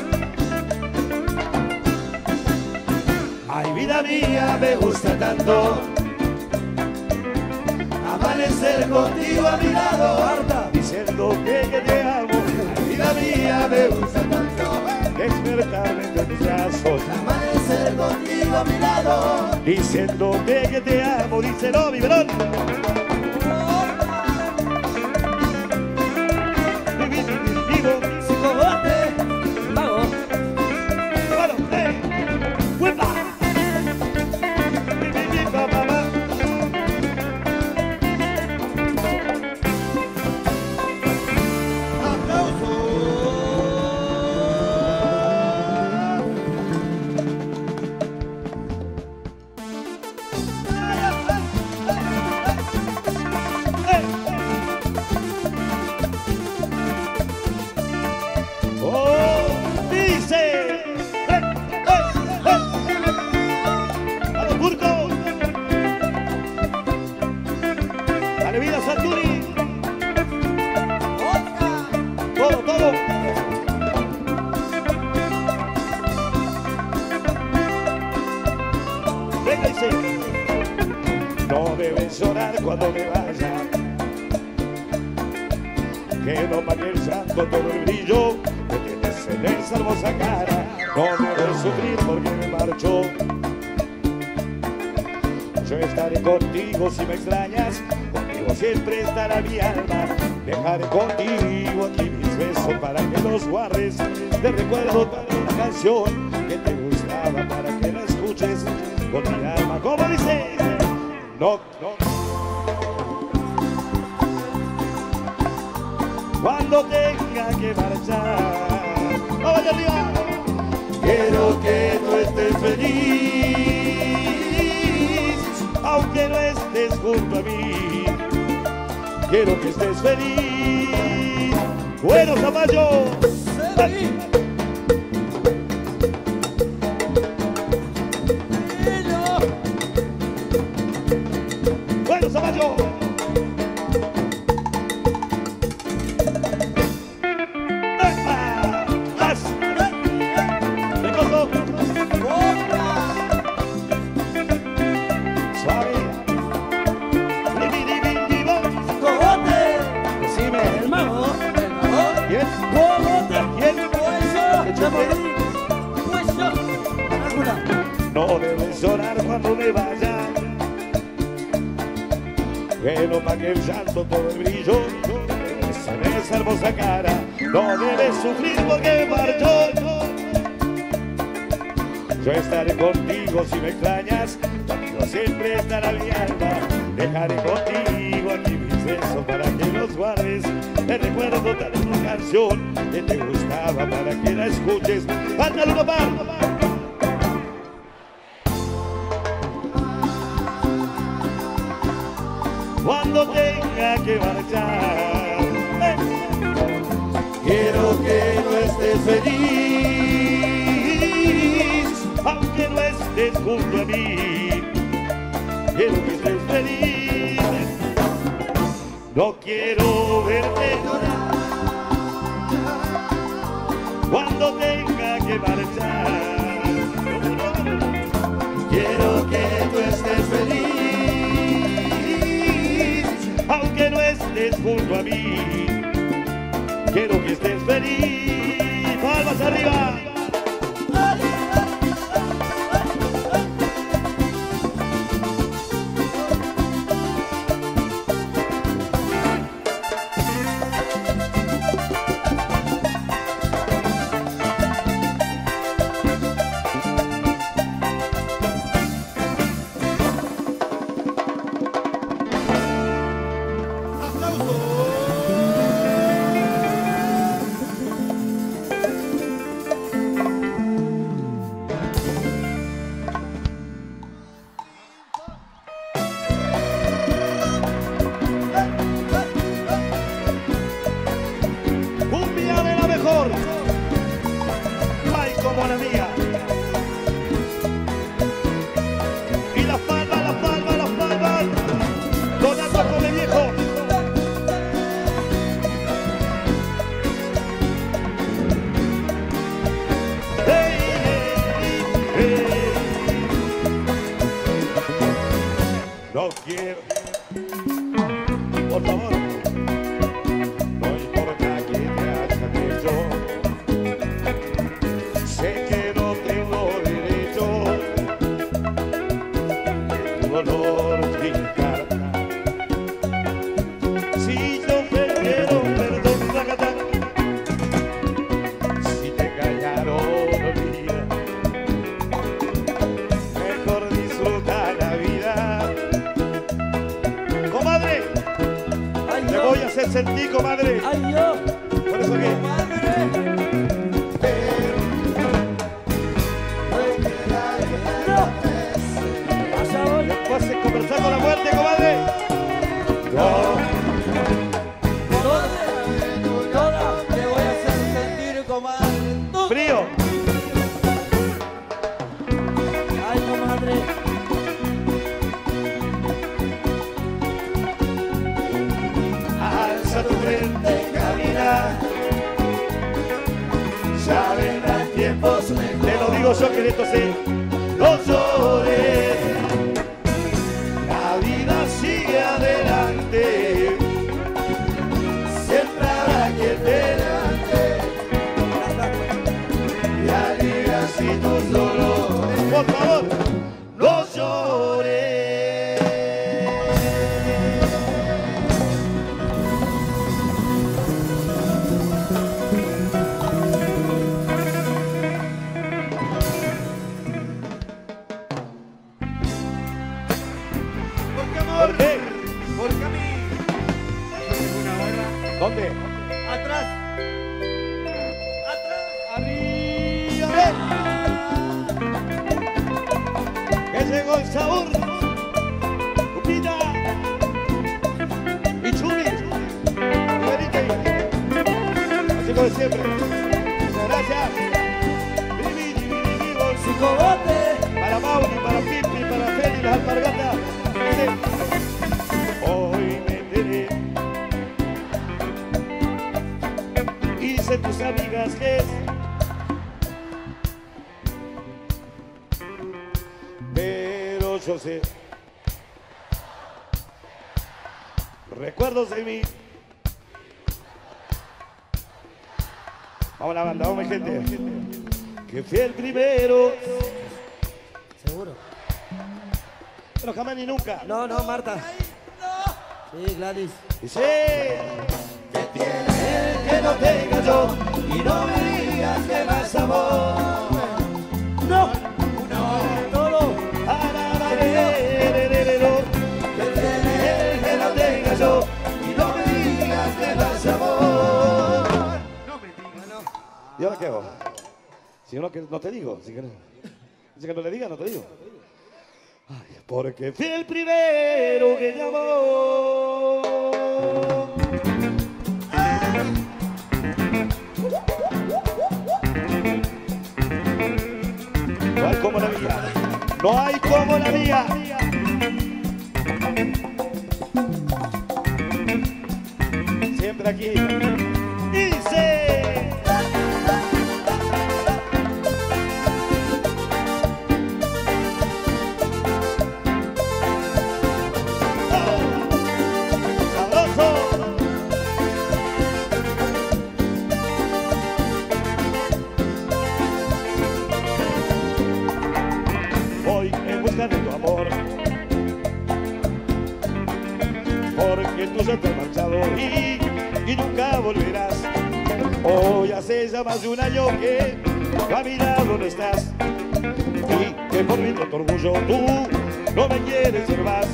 Ay, vida mía, me gusta tanto Amanecer contigo a mi lado, diciéndote que te amo. Ay, vida mía, me gusta tanto. despertarme entre tus brazos, Amanecer contigo a mi lado, diciéndote que te amo. Díselo, biberón. Vivo, psicobote, mago. bueno, eh, ¡huepa! ¡Oh! ¡Dice! ¡Eh! ¡Eh! ¡Eh! ¡Vamos, Turco! ¡Dale vida, Saturi! ¡Todo, todo! Venga, dice. No debes llorar cuando me vaya, que no pague el llanto todo el brillo que tienes en esa hermosa cara. No debes sufrir porque me marcho, yo estaré contigo si me extrañas, contigo siempre estará mi alma. Dejaré contigo aquí mis besos para que los guardes, te recuerdo para una canción que te gustaba para que la escuches con mi alma. ¿Cómo dice? No, no. Cuando tenga que marchar, ¡vamos allá arriba! Quiero que tú estés feliz, aunque no estés junto a mí. Quiero que estés feliz. Bueno, Zamayo. Bueno, Zamayo. El mago. llorar cuando me vaya. Pero pa' que el llanto todo el brillo en esa hermosa cara. No debes sufrir porque marchó. Yo estaré contigo si me extrañas, contigo siempre estará mi alma. Dejaré contigo aquí mis besos para que los guardes. Te recuerdo tal una canción que te gustaba para que la escuches. ¡Ándale, papá! Cuando tenga que marchar, ¡eh! Quiero que no estés feliz, aunque no estés junto a mí. Quiero que estés feliz. No quiero verte llorar cuando tenga que marchar. quiero que tú estés feliz, aunque no estés junto a mí. Quiero que estés feliz. Palmas arriba. No quiero, por favor, no importa que te haya hecho, sé que no tengo derecho de tu dolor fincar. Si yo te quiero, perdón, racatán, si te engañaron, olvida, mejor disfruta la vida. Comadre, ay, te yo, voy a hacer sentir, comadre. ay yo, Por eso que madre, no, vas a volver, vas a conversar con la muerte, comadre. No, toda, toda, te voy a hacer sentir, comadre, tú. frío. Ay, comadre, Alza tu frente y camina. ya vendrán tiempos mejores. Te lo digo yo que de esto sé. No llores, la vida sigue adelante. Siempre habrá quien te levante y alivia así tus dolores. Por favor, no llores. Porque ¿Por amor, qué? porque a mí yo tengo una hora ¿Dónde? atrás, atrás, Arriba. Que llegó el sabor. Lupita. Y Chumi. Y Benítez. Así como siempre. Muchas gracias. Vivi, vivi, vivi, gol. Psicobote, Para Mauri, para Pipi, para Feli, las alpargatas. Dice, hoy me enteré. Hice tus amigas que es. Pero yo sé. Recuerdos de mí. Vamos a la banda, vamos mi gente. Que fui el primero. seguro. pero jamás ni nunca. No, no, Marta. Sí, Gladys. Dice, ¿Qué tiene él que no tenga yo? Y no me digas que más amor. No, no, todo. ¿Qué tiene él que no tenga yo? Y no me digas que más amor. No me digas, no. ¿y ahora qué hago? Si no, que no te digo. Si que no, si que no le diga, no te digo. Ay, porque fui el primero que llamó. No hay como la mía. No hay como la mía. Siempre aquí. Dice. De tu amor, porque tú se te has marchado y, y nunca volverás. Hoy hace ya más de un año que a mi lado no estás y que por mi tu orgullo tú no me quieres ser más.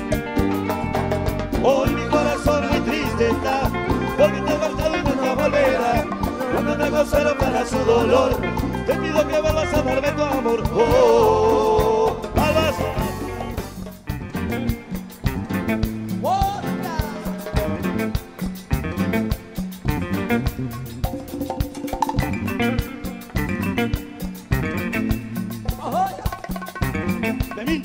Hoy mi corazón muy triste está porque te has marchado y nunca volverás. Cuando te gozaron para su dolor, te pido que vuelvas a darme tu amor. Oh, ¡Albas! De mí.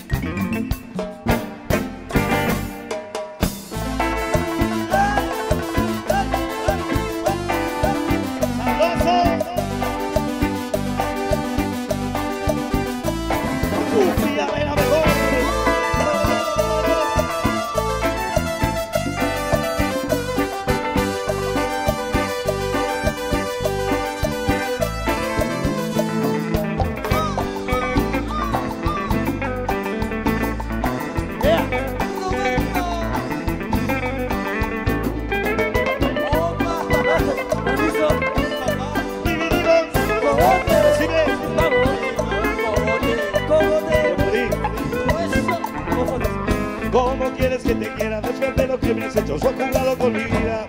¿Cómo quieres que te quiera después de lo que me has hecho? Yo he jugado con mi vida.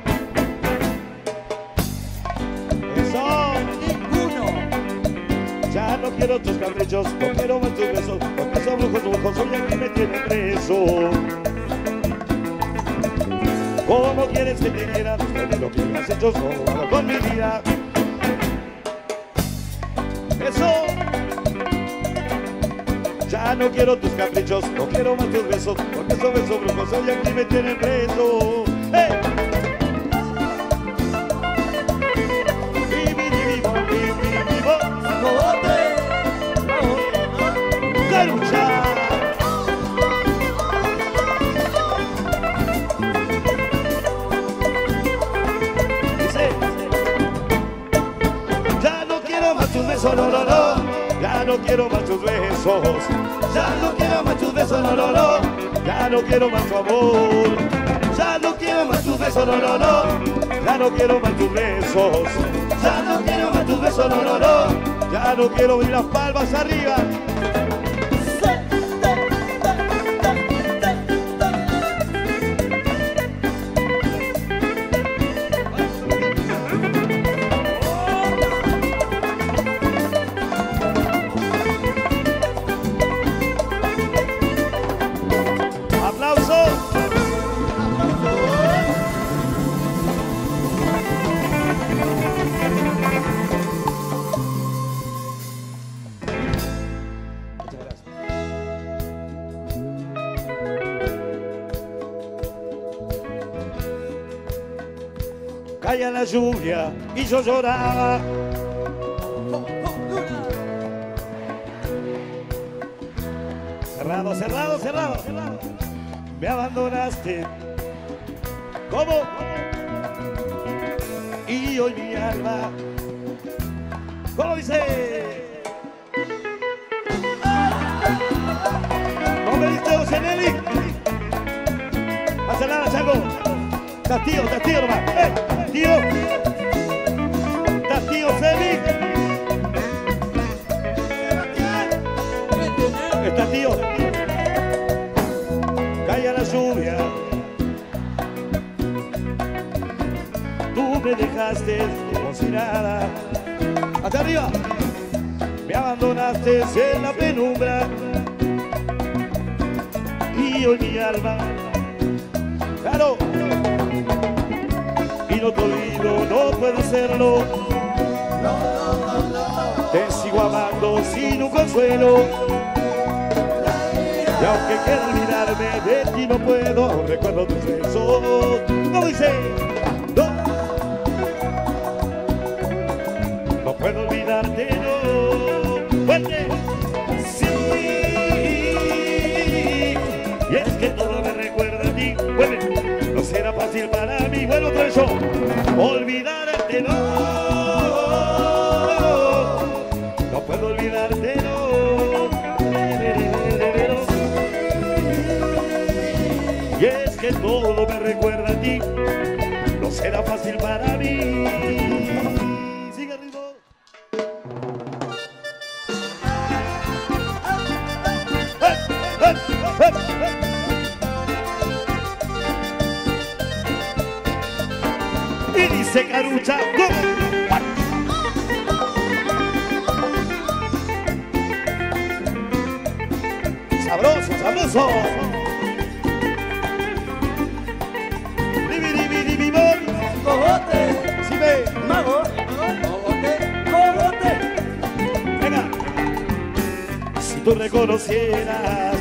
Eso. Ninguno. Ya no quiero tus caprichos, no quiero más tus besos, porque son brujos, brujos, soy el que me tiene preso. ¿Cómo quieres que te quiera después de lo que me has hecho? Yo he jugado con mi vida. Eso. Ya no quiero tus caprichos, no quiero más tus besos, porque son besos brujos, soy el que me tiene preso. ¡Hey! Vivi, vivo, vivi, vivo. ¡Carucha! Dice, ya no quiero más tus besos, no, no, no. Ya no quiero más tus besos, ya no quiero más tus besos, no, no, no. Ya no quiero más tu amor, ya no quiero más tus besos, no, no, no. Ya no quiero más tus besos, ya no quiero más tus besos, no, no, no. Ya no quiero ver las palmas arriba. Caía la lluvia y yo lloraba. Cerrado, cerrado, cerrado, cerrado. Me abandonaste. ¿Cómo? Y hoy mi alma. ¿Cómo dice? No me diste José Nelly. Hasta nada, Chango. Estás tío, estás tío nomás. ¡Eh! Tío. Estás tío Félix. Estás tío. Calla la lluvia. Tú me dejaste como si nada. Hasta arriba. Me abandonaste en la penumbra. Y hoy mi alma, claro, y no te olvido, no puedo hacerlo. Te sigo amando sin un consuelo. Y aunque quiero olvidarme de ti no puedo, recuerdo tus besos. ¿Cómo dice? No, no puedo olvidarte, no. Fuerte. Y es que todo me recuerda a ti. Vuelve, no será fácil para mí. Vuelvo otra vez yo. Olvidarte no. No puedo olvidarte no. Y es que todo me recuerda a ti. No será fácil para mí. Sigue el ritmo. Y dice Carucha, ¡go! Sabroso, sabroso. Divi, divi, divi, bon. Cogote, Si ve, mago, cogote, cogote. venga. Si tú reconocieras,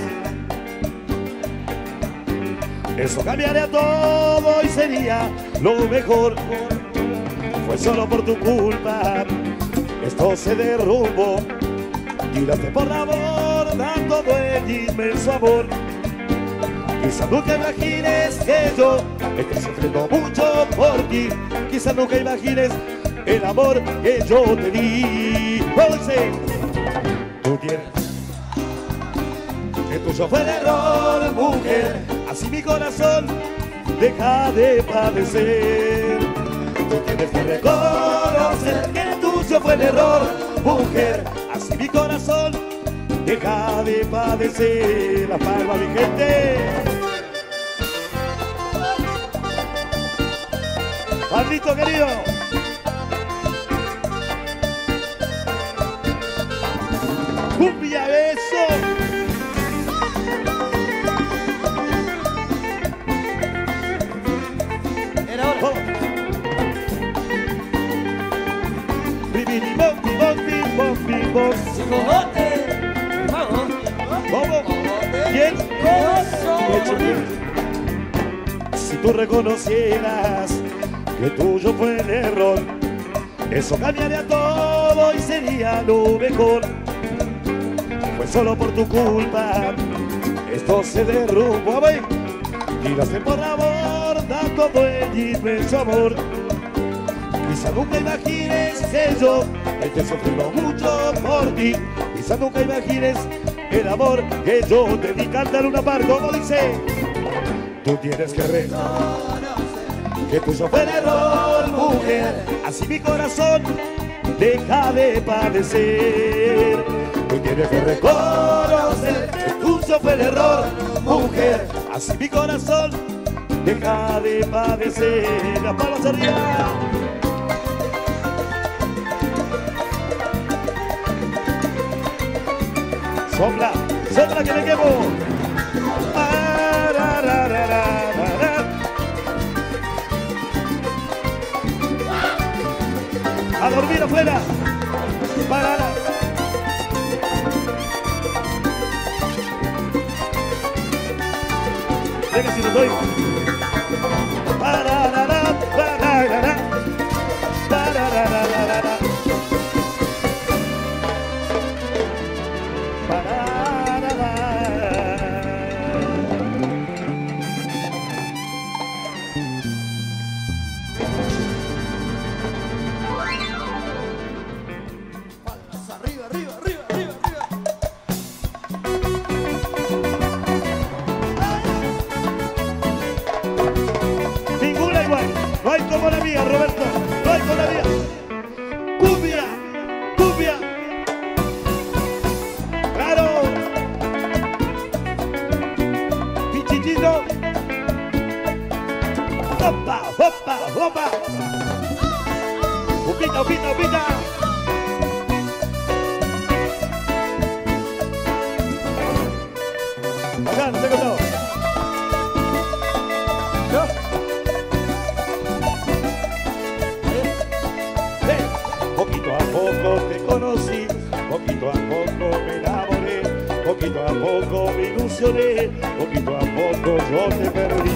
eso cambiaría todo y sería lo mejor. Fue solo por tu culpa, esto se derrumbó. Tírate por la borda todo el inmenso amor. Quizás nunca imagines que yo esté sufriendo mucho por ti. Quizás nunca imagines el amor que yo te di. José, tú tienes que tuyo fue el error, mujer. Así mi corazón deja de padecer. Tú tienes que reconocer que el tuyo fue el error, mujer. Así mi corazón deja de padecer. La palma, mi gente. Pablito querido. Cumbia beso. Oh. Bibidi, bombi, bombi, bombi, bombi. Cogote, mago, ¿Cómo? cogote, ¿Quién? cogote. Si tú reconocieras que tuyo fue el error, eso cambiaría todo y sería lo mejor. Fue solo por tu culpa, esto se derrumbó. ¡Ay! Tiraste por la borda todo el inmenso amor. Quizá nunca imagines que yo esté sufriendo mucho por ti. Quizá nunca imagines el amor que yo te di. Cántale una parte, como dice. Tú tienes que reconocer que tuyo fue el error, mujer. Así mi corazón deja de padecer. Tú tienes que reconocer que tuyo fue el error, mujer. Así mi corazón deja de padecer. Las palmas arriba. Sopla, sopla que me quemo. A dormir afuera. Para. Venga si lo doy. Para, para, para, para, para, para. Arriba, arriba, arriba, arriba, arriba. Opa, opa, opa. Upita, upita, upita. Acá, no tengo todo. ¿No? Hey. Poquito a poco te conocí, poquito a poco me enamoré, poquito a poco me ilusioné, poquito a poco yo te perdí.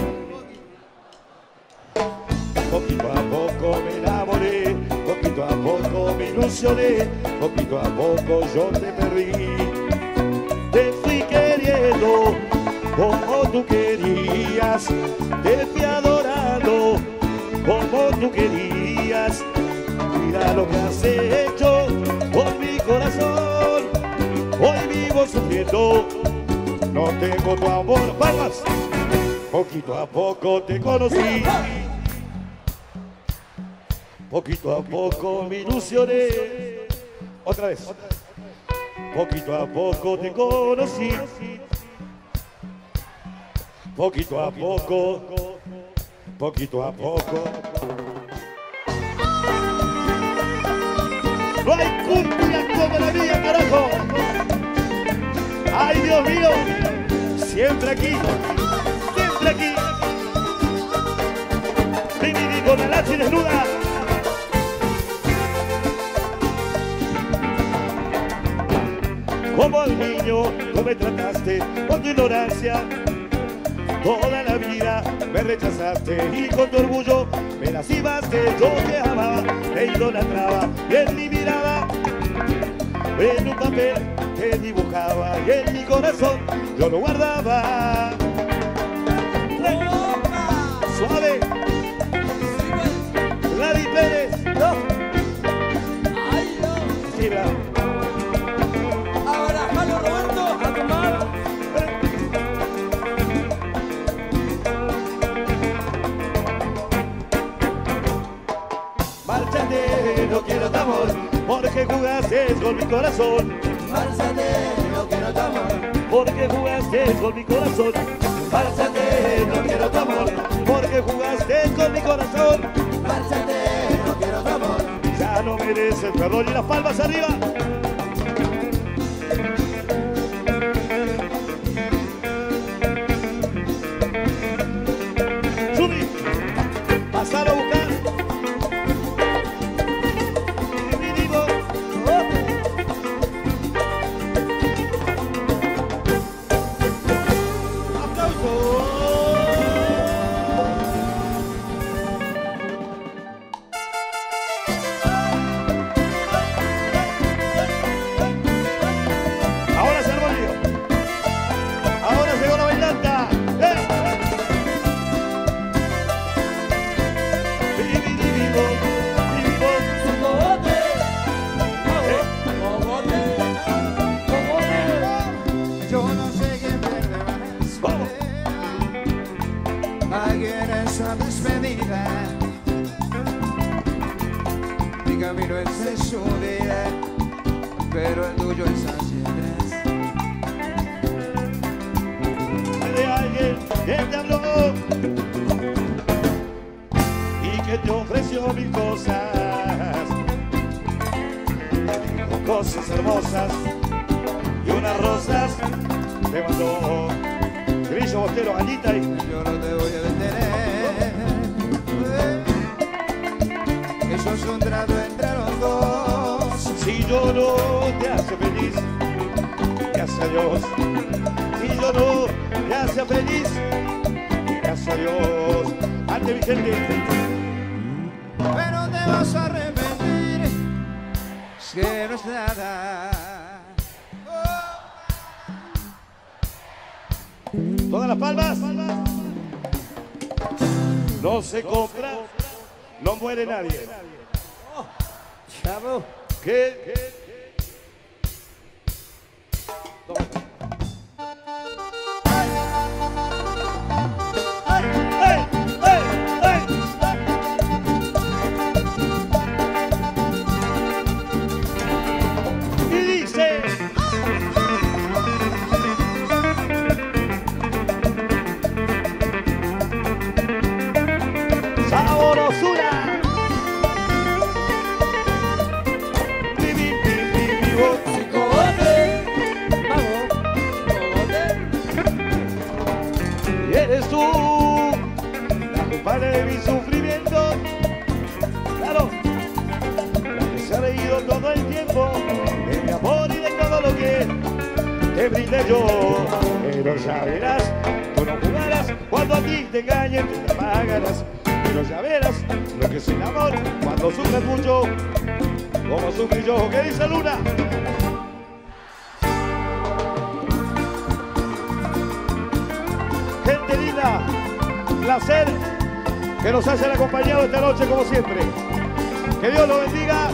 Poquito a poco me enamoré, poquito a poco me ilusioné, poquito a poco yo te perdí. Te fui queriendo como tú querías, te fui adorando como tú querías. Mira lo que has hecho con mi corazón, hoy vivo sufriendo, no tengo tu amor. ¡Palmas! Poquito a poco te conocí, poquito a poco me ilusioné. Otra vez. Poquito a poco te conocí, poquito a poco, poquito a poco. No hay cumbia como la mía, carajo. Ay, Dios mío, siempre aquí, siempre aquí. Vení con la lacha desnuda. Como al niño tú me trataste con tu ignorancia, toda la vida me rechazaste y con tu orgullo me lastimaste. Yo te amaba, te idolatraba y en mi mirada, en un papel te dibujaba y en mi corazón yo lo guardaba. Suave, Gladys Pérez, no. Ay, no. Sí, va. Márchate, no quiero tu amor, porque jugaste con mi corazón. Márchate, no quiero tu amor, porque jugaste con mi corazón. Márchate, no quiero tu amor, porque jugaste con mi corazón. Márchate, no quiero tu amor, ya no mereces perdón y las palmas arriba. Subí, pasar a buscar. Mi camino es de subir, pero el tuyo es así. De alguien que te habló y que te ofreció mil cosas, cosas hermosas y unas rosas te mandó. Grillo, Bostero, Anita y... Yo no te voy a detener, eso es un trato entre los dos. Si yo no te hace feliz, gracias a Dios. Si yo no te hace feliz, gracias a Dios. Ante Vicente. Pero te vas a arrepentir, es que no es nada. Todas las palmas. No se compra, no muere nadie. chavo. ¿Qué? ¿Qué? te brinde yo. Pero ya verás, tú no jugarás cuando a ti te engañen, tú te pagarás. Pero ya verás lo que es el amor cuando sufres mucho, como sufrí yo. ¿Qué dice Luna? Gente linda, placer que nos hayan acompañado esta noche como siempre. Que Dios los bendiga.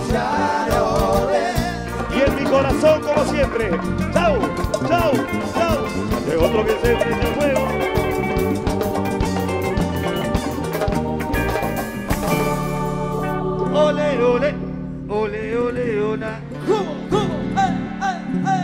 Y en mi corazón como siempre. Chau, chau, chau. De otro que se prende el fuego. Ole, ole, ole, ole, ole. ¿Cómo? ¿Cómo? ¡Ay, ay, ay!